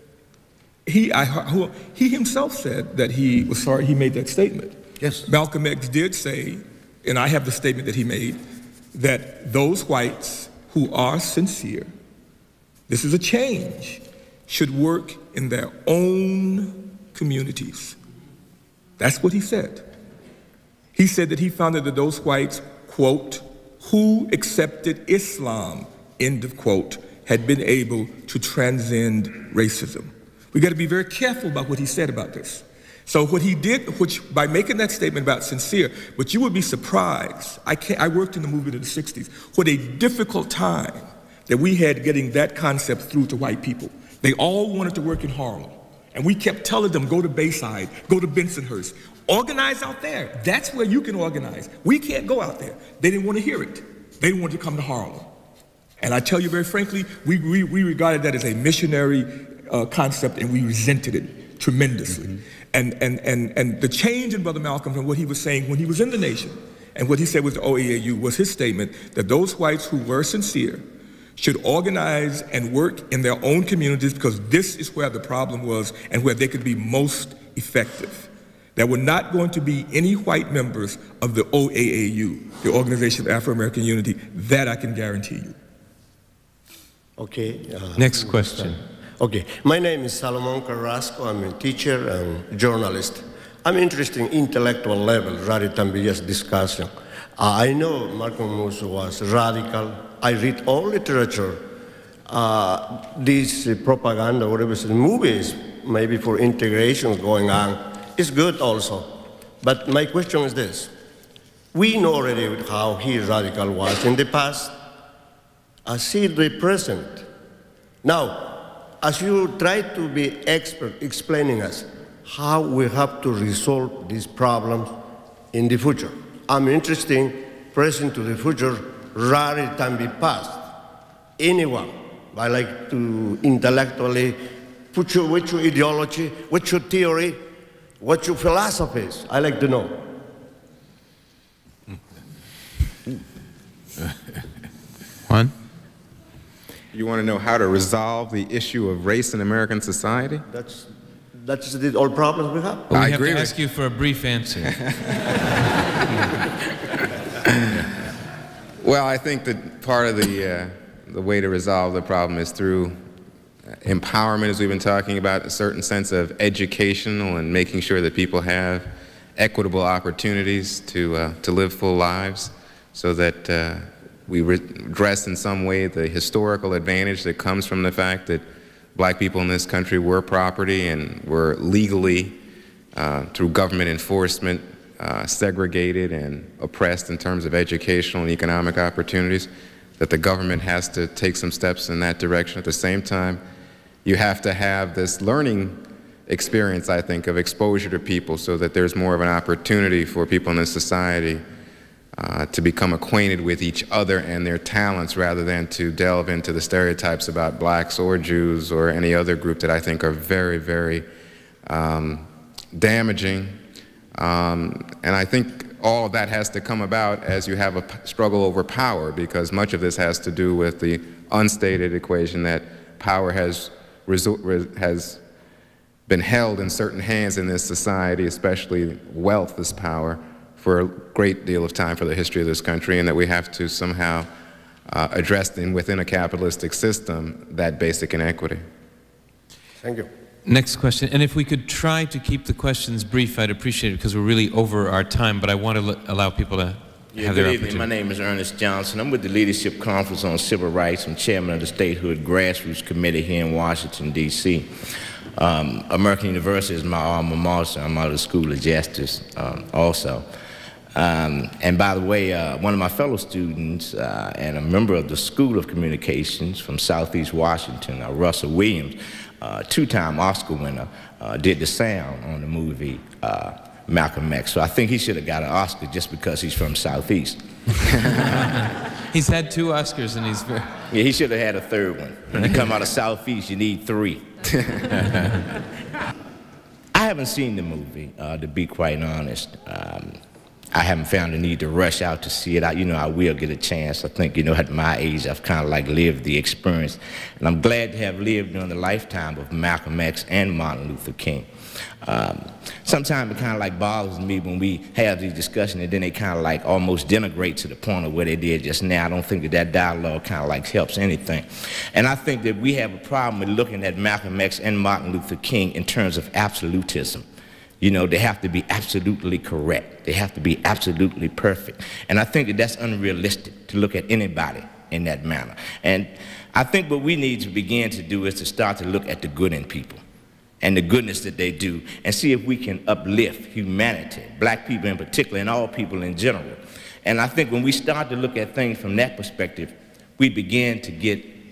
S13: he, I, who, he himself said that he was sorry he made that statement.
S17: Yes.
S13: Malcolm X did say, and I have the statement that he made, that those whites who are sincere, this is a change, should work in their own communities. That's what he said. He said that he found that those whites, quote, who accepted Islam, end of quote, had been able to transcend racism. We got to be very careful about what he said about this. So what he did, which by making that statement about sincere, but you would be surprised, I, can't, I worked in the movement in the sixties, what a difficult time that we had getting that concept through to white people. They all wanted to work in Harlem, and we kept telling them, go to Bayside, go to Bensonhurst, organize out there. That's where you can organize. We can't go out there. They didn't want to hear it. They wanted to come to Harlem. And I tell you very frankly, we, we, we regarded that as a missionary uh, concept, and we resented it tremendously. Mm-hmm. And, and, and, and the change in Brother Malcolm from what he was saying when he was in the nation, and what he said was the O A A U, was his statement that those whites who were sincere should organize and work in their own communities, because this is where the problem was and where they could be most effective. There were not going to be any white members of the O A A U, the Organization of Afro-American Unity. That I can guarantee you.
S10: Okay. Uh,
S3: Next question.
S10: Okay. My name is Salomon Carrasco. I'm a teacher and journalist. I'm interested in intellectual level rather than be just discussion. Uh, I know Malcolm X was radical. I read all literature. Uh, this uh, propaganda, whatever the movies, maybe for integration going on, is good also. But my question is this. We know already how he radical was in the past. I see the present. Now, as you try to be expert explaining us how we have to resolve these problems in the future. I'm interested in present to the future rather than be past. Anyone, I like to intellectually put you with your ideology, with your theory, what your philosophies. I like to know.
S3: Juan?
S16: You want to know how to resolve the issue of race in American society?
S10: That's, that's the all problems we have.
S3: Well, we
S16: I
S3: have
S16: agree
S3: to
S16: with
S3: ask you for a brief answer.
S16: Well, I think that part of the, uh, the way to resolve the problem is through empowerment, as we've been talking about, a certain sense of educational and making sure that people have equitable opportunities to, uh, to live full lives, so that uh, we address in some way the historical advantage that comes from the fact that black people in this country were property and were legally, uh, through government enforcement, uh, segregated and oppressed in terms of educational and economic opportunities, that the government has to take some steps in that direction. At the same time, you have to have this learning experience, I think, of exposure to people, so that there's more of an opportunity for people in this society Uh, to become acquainted with each other and their talents, rather than to delve into the stereotypes about blacks or Jews or any other group that I think are very, very um, damaging. Um, and I think all of that has to come about as you have a p struggle over power, because much of this has to do with the unstated equation that power has, has been held in certain hands in this society, especially wealth is power, for a great deal of time for the history of this country, and that we have to somehow uh, address in, within a capitalistic system that basic inequity.
S10: Thank you.
S3: Next question, and if we could try to keep the questions brief, I'd appreciate it, because we're really over our time, but I want to allow people to
S1: yeah,
S3: have
S1: their
S3: their
S1: evening.
S3: opportunity.
S1: My name is Ernest Johnson. I'm with the Leadership Conference on Civil Rights. I'm chairman of the Statehood Grassroots Committee here in Washington, D C Um, American University is my alma mater. I'm out of the School of Justice um, also. Um, and by the way, uh, one of my fellow students uh, and a member of the School of Communications from Southeast Washington, uh, Russell Williams, uh, two-time Oscar winner, uh, did the sound on the movie uh, Malcolm X. So I think he should have got an Oscar just because he's from Southeast.
S3: He's had two Oscars, and he's very...
S1: Yeah, he should have had a third one. When you come out of Southeast, you need three. I haven't seen the movie, uh, to be quite honest. Um, I haven't found the need to rush out to see it. I, you know, I will get a chance. I think, you know, at my age, I've kind of like lived the experience. And I'm glad to have lived during the lifetime of Malcolm X and Martin Luther King. Um, sometimes it kind of like bothers me when we have these discussions, and then they kind of like almost denigrate to the point of what they did just now. I don't think that that dialogue kind of like helps anything. And I think that we have a problem with looking at Malcolm X and Martin Luther King in terms of absolutism. You know, they have to be absolutely correct. They have to be absolutely perfect. And I think that that's unrealistic to look at anybody in that manner. And I think what we need to begin to do is to start to look at the good in people and the goodness that they do, and see if we can uplift humanity, black people in particular, and all people in general. And I think when we start to look at things from that perspective, we begin to get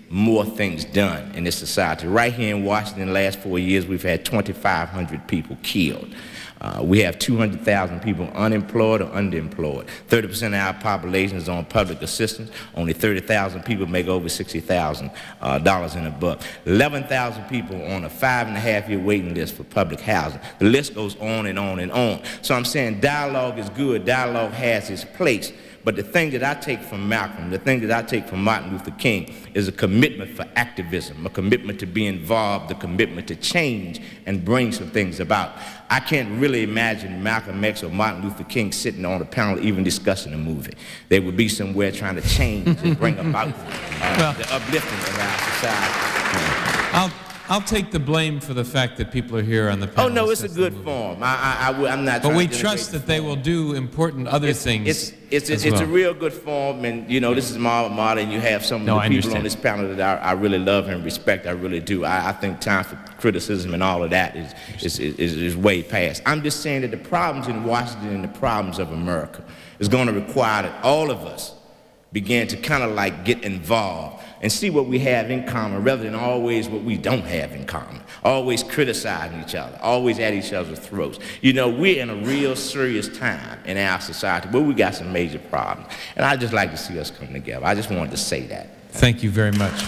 S1: more things done in this society. Right here in Washington, the last four years, we've had twenty-five hundred people killed. Uh, we have two hundred thousand people unemployed or underemployed. thirty percent of our population is on public assistance. Only thirty thousand people make over sixty thousand dollars uh, and above. eleven thousand people on a five and a half year waiting list for public housing. The list goes on and on and on. So I'm saying dialogue is good. Dialogue has its place. But the thing that I take from Malcolm, the thing that I take from Martin Luther King is a commitment for activism, a commitment to be involved, a commitment to change and bring some things about. I can't really imagine Malcolm X or Martin Luther King sitting on a panel even discussing a movie. They would be somewhere trying to change and bring about uh, well, the uplifting of our society.
S18: I'll I'll take the blame for the fact that people are here on the panel.
S1: Oh, no, it's a good form. I, I, I, I'm not
S18: But
S1: trying
S18: we
S1: to
S18: trust that they will do important other
S1: it's,
S18: things.
S1: It's, it's, it's,
S18: as
S1: it's
S18: well.
S1: a real good form, and, you know, this is my alma mater, and you have some of
S18: No,
S1: the
S18: I
S1: people
S18: understand.
S1: on this panel that I, I really love and respect. I really do. I, I think time for criticism and all of that is, is, is, is way past. I'm just saying that the problems in Washington and the problems of America is going to require that all of us begin to kind of like get involved and see what we have in common rather than always what we don't have in common, always criticizing each other, always at each other's throats. You know, we're in a real serious time in our society where we got some major problems. And I'd just like to see us come together. I just wanted to say that.
S18: Thank you very much.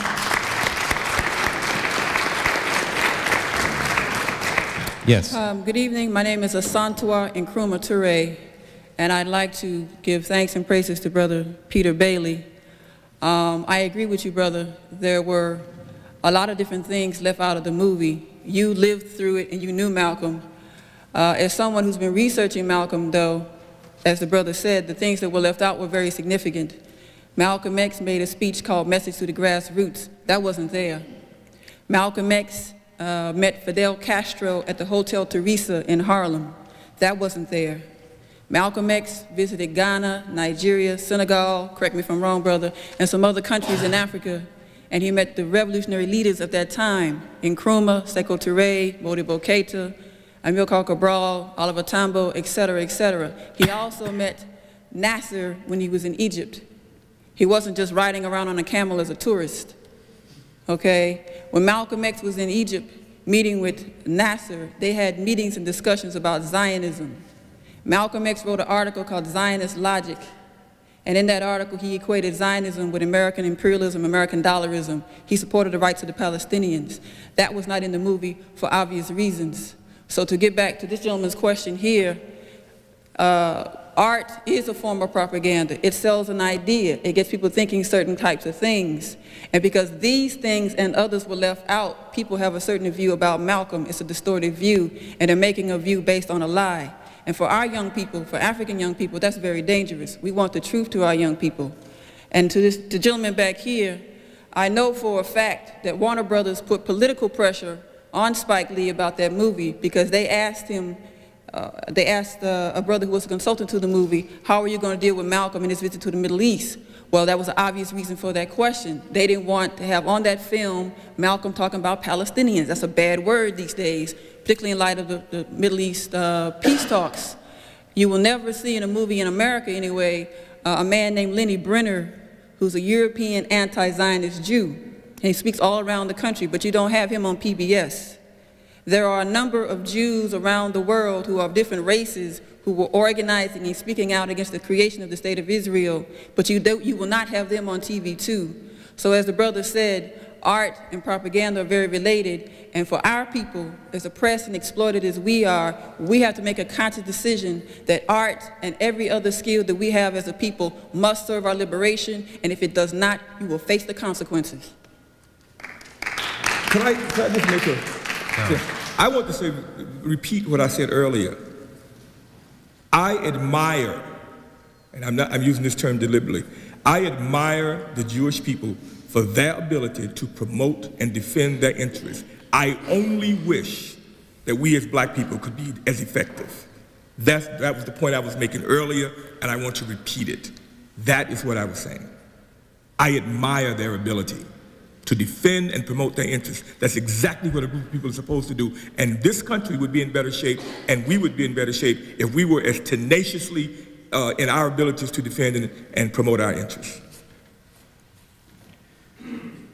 S18: Yes.
S2: Um, good evening. My name is Asantwa Nkrumah Toure, and I'd like to give thanks and praises to Brother Peter Bailey. Um, I agree with you, brother. There were a lot of different things left out of the movie. You lived through it and you knew Malcolm. Uh, as someone who's been researching Malcolm, though, as the brother said, the things that were left out were very significant. Malcolm X made a speech called Message to the Grassroots. That wasn't there. Malcolm X uh, met Fidel Castro at the Hotel Teresa in Harlem. That wasn't there. Malcolm X visited Ghana, Nigeria, Senegal, correct me if I'm wrong, brother, and some other countries in Africa, and he met the revolutionary leaders of that time, Nkrumah, Sekou Touré, Modibo Keita, Amilcar Cabral, Oliver Tambo, et cetera, et cetera. He also met Nasser when he was in Egypt. He wasn't just riding around on a camel as a tourist, okay? When Malcolm X was in Egypt meeting with Nasser, they had meetings and discussions about Zionism. Malcolm X wrote an article called Zionist Logic, and in that article he equated Zionism with American imperialism, American dollarism. He supported the rights of the Palestinians. That was not in the movie for obvious reasons. So to get back to this gentleman's question here, uh, art is a form of propaganda. It sells an idea. It gets people thinking certain types of things. And because these things and others were left out, people have a certain view about Malcolm. It's a distorted view, and they're making a view based on a lie. And for our young people, for African young people, that's very dangerous. We want the truth to our young people. And to this, the gentleman back here, I know for a fact that Warner Brothers put political pressure on Spike Lee about that movie because they asked him, uh, they asked uh, a brother who was a consultant to the movie, how are you going to deal with Malcolm and his visit to the Middle East? Well, that was an obvious reason for that question. They didn't want to have on that film Malcolm talking about Palestinians. That's a bad word these days, particularly in light of the, the Middle East uh, peace talks. You will never see in a movie in America anyway, uh, a man named Lenny Brenner, who's a European anti-Zionist Jew. And he speaks all around the country, but you don't have him on P B S. There are a number of Jews around the world who are of different races who were organizing and speaking out against the creation of the State of Israel, but you, don't, you will not have them on T V too. So as the brother said, art and propaganda are very related, and for our people, as oppressed and exploited as we are, we have to make a conscious decision that art and every other skill that we have as a people must serve our liberation, and if it does not, you will face the consequences.
S13: Can I, can I just make a, no. I want to say, repeat what I said earlier. I admire, and I'm, not, I'm using this term deliberately, I admire the Jewish people for their ability to promote and defend their interests. I only wish that we as black people could be as effective. That's, that was the point I was making earlier, and I want to repeat it. That is what I was saying. I admire their ability to defend and promote their interests. That's exactly what a group of people are supposed to do. And this country would be in better shape, and we would be in better shape if we were as tenaciously uh, in our abilities to defend and, and promote our interests.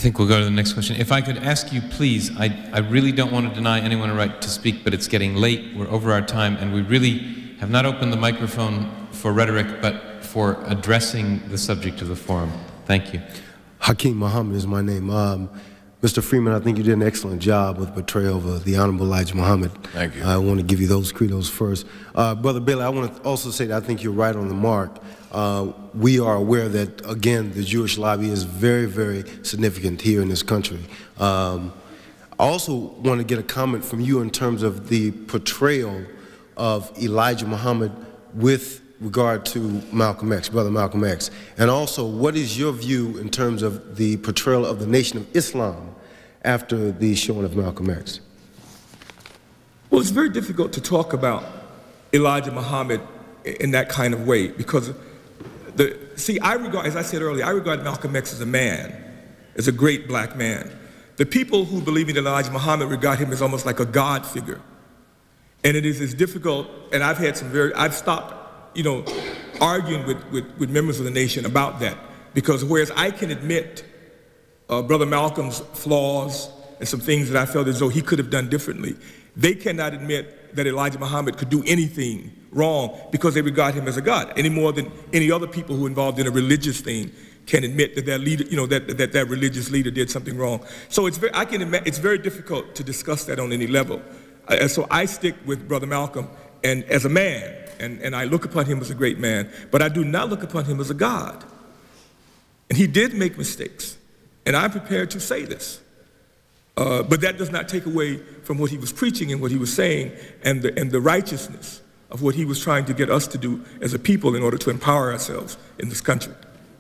S18: think we'll go to the next question. If I could ask you, please, I, I really don't want to deny anyone a right to speak, but it's getting late, we're over our time, and we really have not opened the microphone for rhetoric, but for addressing the subject of the forum. Thank you.
S9: Hakeem Muhammad is my name. Um, Mister Freeman, I think you did an excellent job with the portrayal of the Honorable Elijah Muhammad.
S12: Thank you.
S9: I want to give you those credos first. Uh, Brother Bailey, I want to also say that I think you're right on the mark. Uh, we are aware that, again, the Jewish lobby is very, very significant here in this country. Um, I also want to get a comment from you in terms of the portrayal of Elijah Muhammad with regard to Malcolm X, Brother Malcolm X. And also, what is your view in terms of the portrayal of the Nation of Islam after the showing of Malcolm X?
S13: Well, it's very difficult to talk about Elijah Muhammad in that kind of way because, the, see, I regard, as I said earlier, I regard Malcolm X as a man, as a great black man. The people who believe in Elijah Muhammad regard him as almost like a God figure. And it is as difficult, and I've had some very, I've stopped, you know, arguing with, with, with members of the nation about that. Because whereas I can admit uh, Brother Malcolm's flaws and some things that I felt as though he could have done differently, they cannot admit that Elijah Muhammad could do anything wrong because they regard him as a god, any more than any other people who are involved in a religious thing can admit that their leader, you know, that that, that religious leader did something wrong. So it's very, I can admit, it's very difficult to discuss that on any level. Uh, so I stick with Brother Malcolm and as a man, and, and I look upon him as a great man, but I do not look upon him as a god. And he did make mistakes, and I'm prepared to say this. Uh, but that does not take away from what he was preaching and what he was saying and the, and the righteousness of what he was trying to get us to do as a people in order to empower ourselves in this country.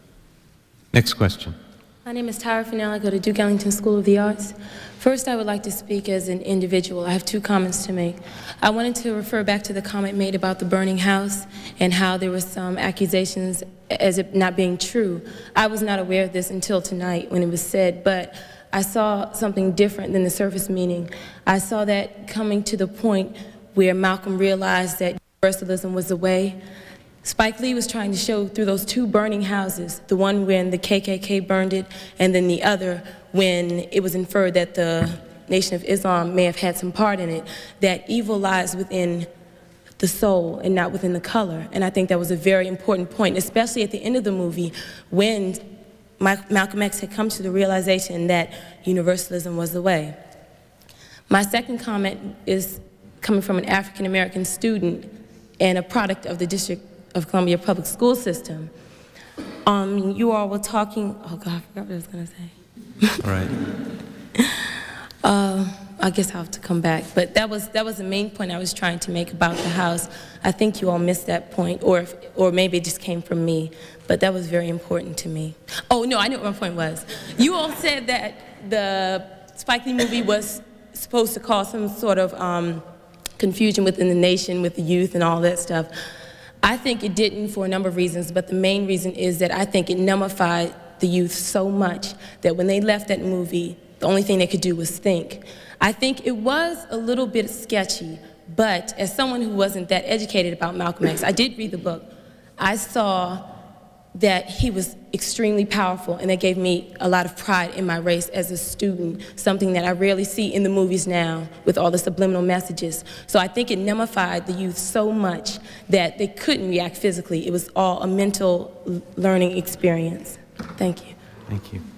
S18: Next question.
S5: My name is Tyra Fennell. I go to Duke Ellington School of the Arts. First, I would like to speak as an individual. I have two comments to make. I wanted to refer back to the comment made about the burning house and how there were some accusations as it not being true. I was not aware of this until tonight when it was said, but I saw something different than the surface meaning. I saw that coming to the point where Malcolm realized that universalism was the way. Spike Lee was trying to show through those two burning houses, the one when the K K K burned it, and then the other when it was inferred that the Nation of Islam may have had some part in it, that evil lies within the soul and not within the color. And I think that was a very important point, especially at the end of the movie when Malcolm X had come to the realization that universalism was the way. My second comment is coming from an African American student and a product of the District of Columbia Public School System. Um, you all were talking, oh God, I forgot what I was gonna say.
S18: All right.
S5: uh, I guess I'll have to come back, but that was, that was the main point I was trying to make about the house. I think you all missed that point, or, if, or maybe it just came from me, but that was very important to me. Oh no, I knew what my point was. You all said that the Spike Lee movie was supposed to cause some sort of um, confusion within the nation with the youth and all that stuff. I think it didn't for a number of reasons, but the main reason is that I think it nullified the youth so much that when they left that movie, the only thing they could do was think. I think it was a little bit sketchy, but as someone who wasn't that educated about Malcolm X, I did read the book. I saw that he was extremely powerful, and that gave me a lot of pride in my race as a student, something that I rarely see in the movies now with all the subliminal messages. So I think it nullified the youth so much that they couldn't react physically. It was all a mental learning experience. Thank you.
S18: Thank you.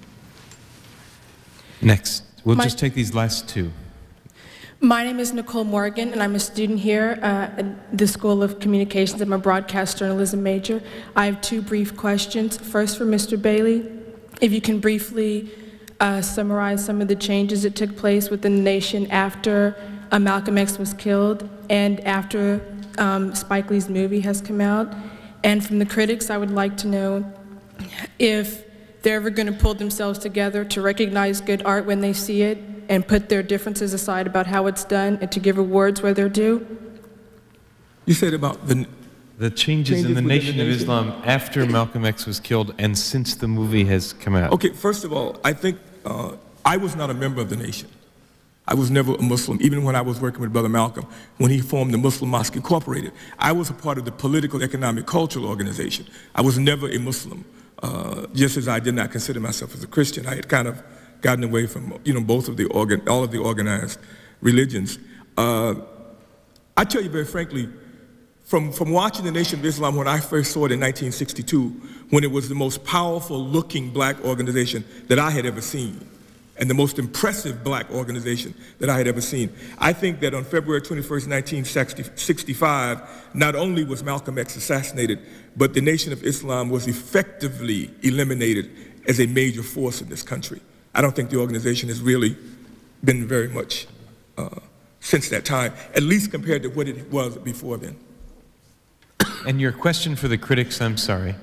S18: Next, we'll
S8: My
S18: just take these last two.
S8: My name is Nicole Morgan, and I'm a student here uh, at the School of Communications. I'm a broadcast journalism major. I have two brief questions. First for Mister Bailey, if you can briefly uh, summarize some of the changes that took place within the nation after uh, Malcolm X was killed and after um, Spike Lee's movie has come out. And from the critics, I would like to know if they're ever going to pull themselves together to recognize good art when they see it and put their differences aside about how it's done and to give awards where they're due?
S13: You said about the...
S18: The changes, changes in the Nation the of Islam after Malcolm X was killed and since the movie has come out.
S13: Okay, first of all, I think uh, I was not a member of the nation. I was never a Muslim, even when I was working with Brother Malcolm, when he formed the Muslim Mosque Incorporated. I was a part of the political, economic, cultural organization. I was never a Muslim, uh, just as I did not consider myself as a Christian. I had kind of gotten away from, you know, both of the organ, all of the organized religions. Uh, I tell you very frankly, from, from watching the Nation of Islam when I first saw it in nineteen sixty-two, when it was the most powerful looking black organization that I had ever seen, and the most impressive black organization that I had ever seen. I think that on February twenty-first, nineteen sixty-five, not only was Malcolm X assassinated, but the Nation of Islam was effectively eliminated as a major force in this country. I don't think the organization has really been very much uh, since that time, at least compared to what it was before then.
S18: And your question for the critics, I'm sorry.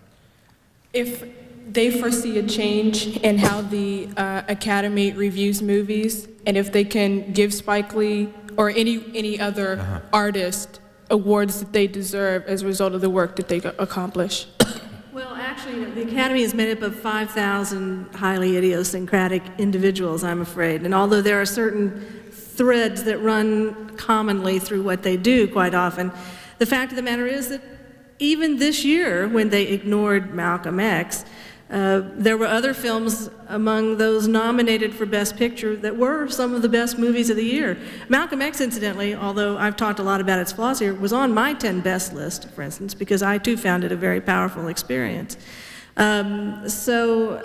S8: If they foresee a change in how the uh, Academy reviews movies, and if they can give Spike Lee or any, any other uh-huh. artist awards that they deserve as a result of the work that they accomplish.
S14: Well, actually, the Academy is made up of five thousand highly idiosyncratic individuals, I'm afraid. And although there are certain threads that run commonly through what they do quite often, the fact of the matter is that even this year, when they ignored Malcolm X, uh, there were other films among those nominated for Best Picture that were some of the best movies of the year. Malcolm X, incidentally, although I've talked a lot about its flaws here, was on my ten best list, for instance, because I too found it a very powerful experience. Um, so,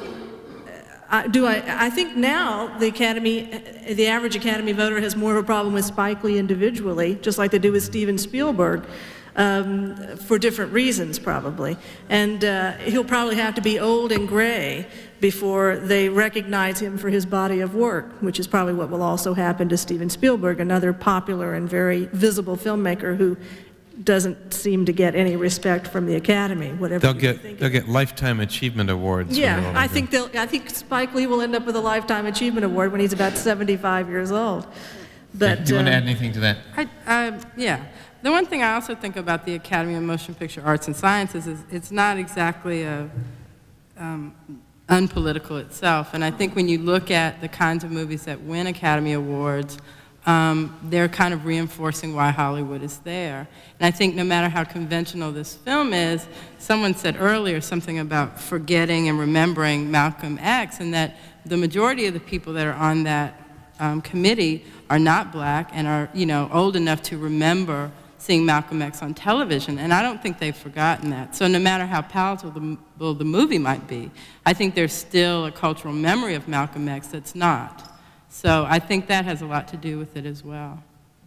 S14: I, do I, I think now the Academy, the average Academy voter has more of a problem with Spike Lee individually, just like they do with Steven Spielberg. Um, for different reasons, probably. And uh, he'll probably have to be old and gray before they recognize him for his body of work, which is probably what will also happen to Steven Spielberg, another popular and very visible filmmaker who doesn't seem to get any respect from the Academy, whatever
S18: they'll get they'll get Lifetime Achievement Awards.
S14: Yeah, I think they'll I think Spike Lee will end up with a Lifetime Achievement Award when he's about seventy-five years old. But
S18: do you uh, want to add
S14: um,
S18: anything to that?
S15: I, uh, yeah. The one thing I also think about the Academy of Motion Picture Arts and Sciences is it's not exactly a, um, unpolitical itself. And I think when you look at the kinds of movies that win Academy Awards, um, they're kind of reinforcing why Hollywood is there. And I think no matter how conventional this film is, someone said earlier something about forgetting and remembering Malcolm X, and that the majority of the people that are on that um, committee are not black and are, you know, old enough to remember seeing Malcolm X on television, and I don't think they've forgotten that. So no matter how palatable the, the movie might be, I think there's still a cultural memory of Malcolm X that's not. So I think that has a lot to do with it as well.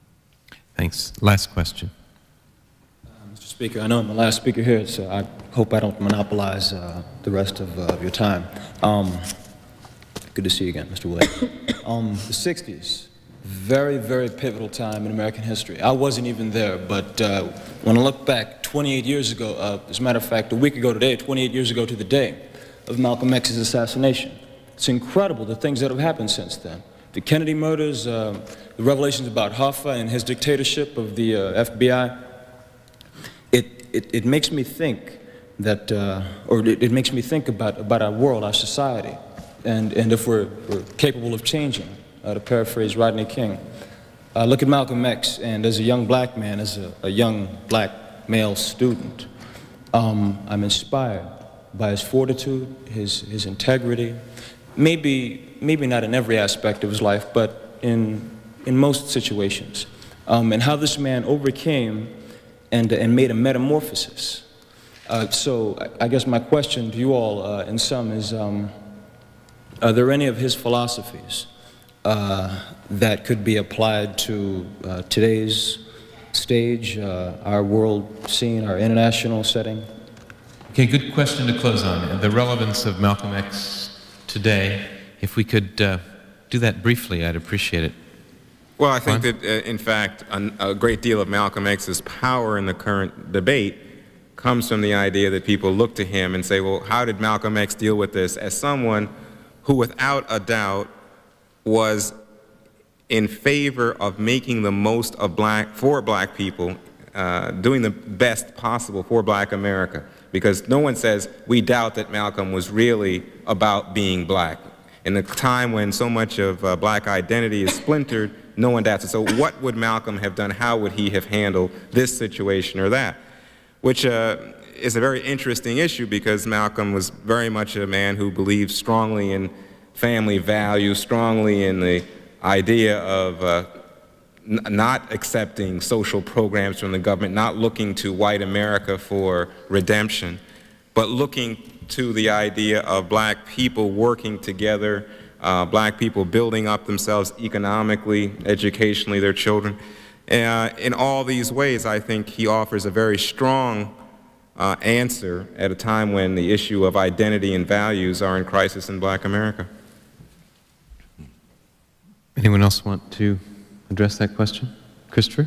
S18: Thanks. Last question.
S4: Uh, Mister Speaker, I know I'm the last speaker here, so I hope I don't monopolize uh, the rest of, uh, of your time. Um, good to see you again, Mister Williams. Um, the sixties. Very, very pivotal time in American history. I wasn't even there, but uh, when I look back twenty-eight years ago, uh, as a matter of fact, a week ago today, twenty-eight years ago to the day of Malcolm X's assassination, it's incredible the things that have happened since then. The Kennedy murders, uh, the revelations about Hoffa and his dictatorship of the uh, F B I, it, it, it makes me think that, uh, or it, it makes me think about, about our world, our society, and, and if we're, we're capable of changing. Uh, to paraphrase Rodney King, uh, look at Malcolm X, and as a young black man, as a, a young black male student, um, I'm inspired by his fortitude, his, his integrity, maybe, maybe not in every aspect of his life, but in, in most situations, um, and how this man overcame and, and made a metamorphosis. Uh, so I, I guess my question to you all, uh, in sum, is um, are there any of his philosophies Uh, that could be applied to uh, today's stage, uh, our world scene, our international setting?
S18: Okay, good question to close on. The relevance of Malcolm X today. If we could uh, do that briefly, I'd appreciate it.
S16: Well, I think that, uh, in fact, a, a great deal of Malcolm X's power in the current debate comes from the idea that people look to him and say, well, how did Malcolm X deal with this? As someone who, without a doubt, was in favor of making the most of black, for black people, uh, doing the best possible for black America. Because no one says, we doubt that Malcolm was really about being black. In a time when so much of uh, black identity is splintered, no one doubts it. So what would Malcolm have done? How would he have handled this situation or that? Which uh, is a very interesting issue, because Malcolm was very much a man who believed strongly in family values, strongly in the idea of uh, n not accepting social programs from the government, not looking to white America for redemption, but looking to the idea of black people working together, uh, black people building up themselves economically, educationally, their children. Uh, in all these ways, I think he offers a very strong uh, answer at a time when the issue of identity and values are in crisis in black America.
S3: Anyone else want to address that question? Christopher?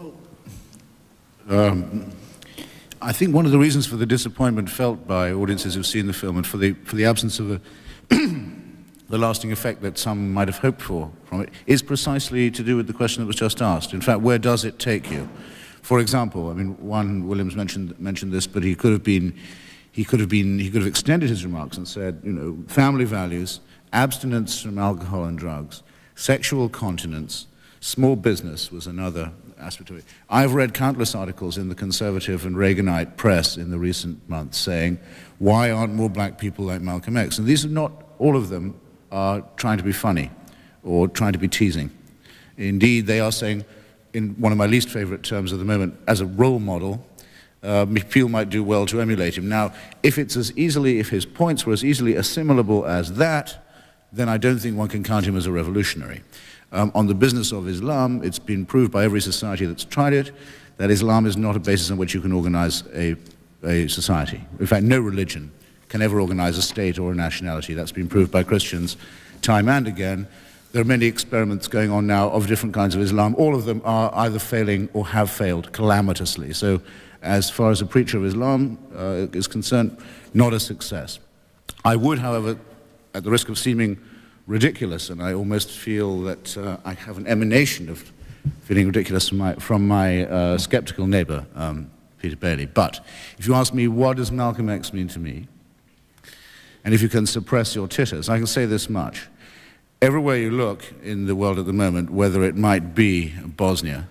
S17: Um, I think one of the reasons for the disappointment felt by audiences who've seen the film and for the, for the absence of a the lasting effect that some might have hoped for from it is precisely to do with the question that was just asked. In fact, where does it take you? For example, I mean, one, Williams mentioned, mentioned this, but he could have been, he could have been, he could have extended his remarks and said, you know, family values, abstinence from alcohol and drugs, sexual continence, small business was another aspect of it. I've read countless articles in the conservative and Reaganite press in the recent months saying, why aren't more black people like Malcolm X? And these are not, all of them are trying to be funny or trying to be teasing. Indeed, they are saying, in one of my least favorite terms of the moment, as a role model, uh, people might do well to emulate him. Now, if it's as easily, if his points were as easily assimilable as that, then I don't think one can count him as a revolutionary. Um, on the business of Islam, it's been proved by every society that's tried it that Islam is not a basis on which you can organize a, a society. In fact, no religion can ever organize a state or a nationality. That's been proved by Christians time and again. There are many experiments going on now of different kinds of Islam. All of them are either failing or have failed calamitously. So as far as a preacher of Islam uh, is concerned, not a success. I would, however, at the risk of seeming ridiculous, and I almost feel that uh, I have an emanation of feeling ridiculous from my, from my uh, skeptical neighbor, um, Peter Bailey. But if you ask me, what does Malcolm X mean to me? And if you can suppress your titters, I can say this much. Everywhere you look in the world at the moment, whether it might be Bosnia,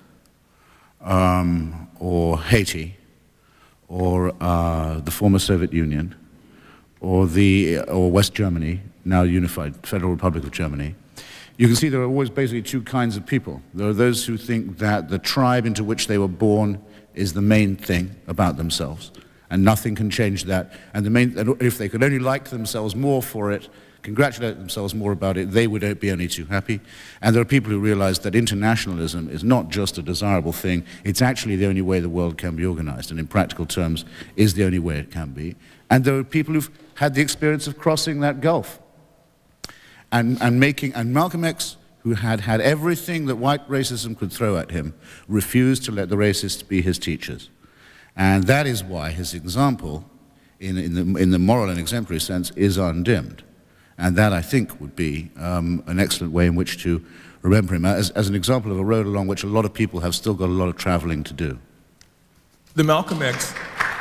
S17: um, or Haiti, or uh, the former Soviet Union, or, the, or West Germany, now unified Federal Republic of Germany, you can see there are always basically two kinds of people. There are those who think that the tribe into which they were born is the main thing about themselves, and nothing can change that. And the main, and if they could only like themselves more for it, congratulate themselves more about it, they would be only too happy. And there are people who realize that internationalism is not just a desirable thing, it's actually the only way the world can be organized, and in practical terms is the only way it can be. And there are people who've had the experience of crossing that gulf. And, and making, and Malcolm X, who had had everything that white racism could throw at him, refused to let the racists be his teachers. And that is why his example, in, in, the, in the moral and exemplary sense, is undimmed. And that, I think, would be um, an excellent way in which to remember him, as, as an example of a road along which a lot of people have still got a lot of traveling to do.
S13: The Malcolm X,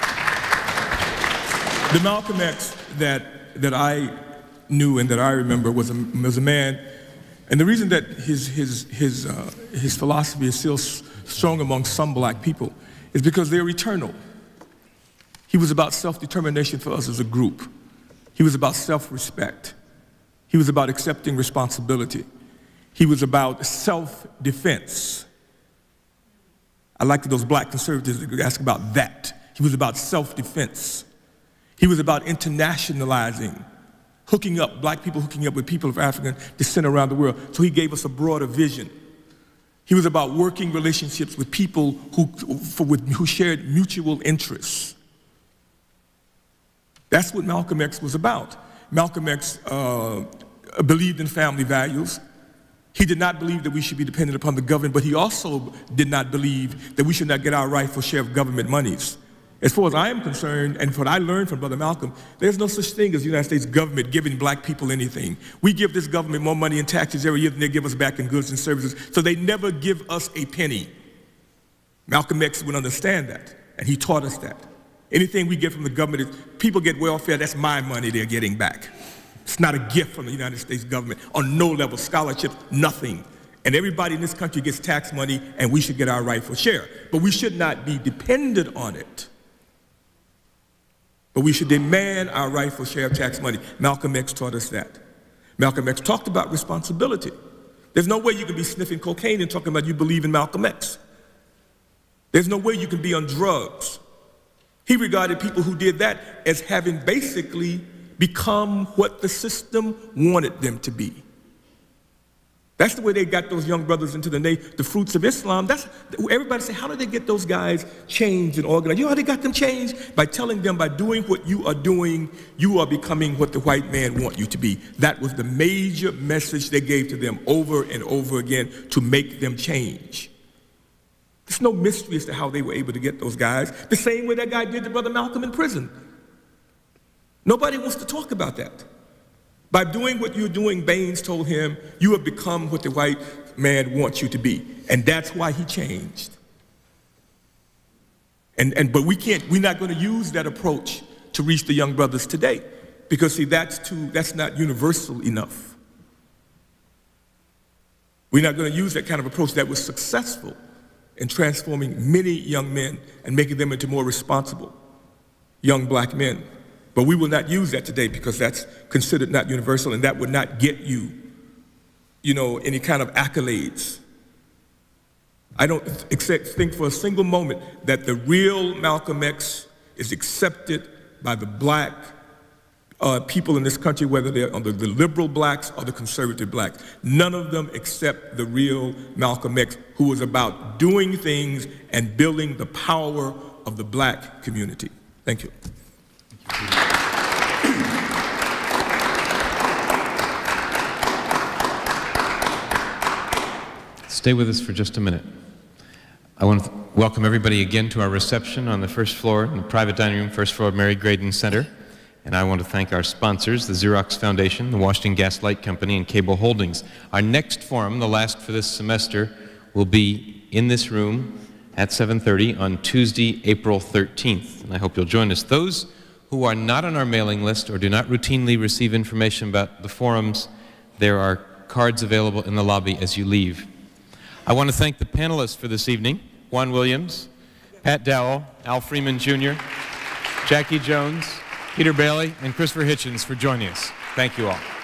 S13: the Malcolm X that, that I knew and that I remember was a, was a man, and the reason that his, his, his, uh, his philosophy is still strong among some black people is because they're eternal. He was about self-determination for us as a group. He was about self-respect. He was about accepting responsibility. He was about self-defense. I like those black conservatives that ask about that. He was about self-defense. He was about internationalizing, hooking up, black people hooking up with people of African descent around the world. So he gave us a broader vision. He was about working relationships with people who, for, with, who shared mutual interests. That's what Malcolm X was about. Malcolm X uh, believed in family values. He did not believe that we should be dependent upon the government, but he also did not believe that we should not get our rightful share of government monies. As far as I am concerned, and what I learned from Brother Malcolm, there's no such thing as the United States government giving black people anything. We give this government more money in taxes every year than they give us back in goods and services, so they never give us a penny. Malcolm X would understand that, and he taught us that. Anything we get from the government, is people get welfare, that's my money they're getting back. It's not a gift from the United States government on no level, scholarships, nothing. And everybody in this country gets tax money, and we should get our rightful share. But we should not be dependent on it. But we should demand our rightful share of tax money. Malcolm X taught us that. Malcolm X talked about responsibility. There's no way you can be sniffing cocaine and talking about you believe in Malcolm X. There's no way you can be on drugs. He regarded people who did that as having basically become what the system wanted them to be. That's the way they got those young brothers into the, the fruits of Islam. That's, everybody say, how did they get those guys changed and organized? You know how they got them changed? By telling them, by doing what you are doing, you are becoming what the white man wants you to be. That was the major message they gave to them over and over again to make them change. There's no mystery as to how they were able to get those guys. The same way that guy did to Brother Malcolm in prison. Nobody wants to talk about that. By doing what you're doing, Baines told him, you have become what the white man wants you to be. And that's why he changed. And, and, but we can't, we're not going to use that approach to reach the young brothers today. Because see, that's, too, that's not universal enough. We're not going to use that kind of approach that was successful in transforming many young men and making them into more responsible young black men. But we will not use that today because that's considered not universal, and that would not get you, you know, any kind of accolades. I don't accept, think for a single moment that the real Malcolm X is accepted by the black uh, people in this country, whether they're under the liberal blacks or the conservative blacks. None of them accept the real Malcolm X, who was about doing things and building the power of the black community. Thank you. Thank you.
S18: Stay with us for just a minute. I want to welcome everybody again to our reception on the first floor, in the private dining room, first floor of Mary Graydon Center. And I want to thank our sponsors, the Xerox Foundation, the Washington Gas Light Company, and Cable Holdings. Our next forum, the last for this semester, will be in this room at seven thirty on Tuesday, April thirteenth. And I hope you'll join us. Those who are not on our mailing list or do not routinely receive information about the forums, there are cards available in the lobby as you leave. I want to thank the panelists for this evening, Juan Williams, Pat Dowell, Al Freeman Junior, Jackie Jones, Peter Bailey, and Christopher Hitchens for joining us. Thank you all.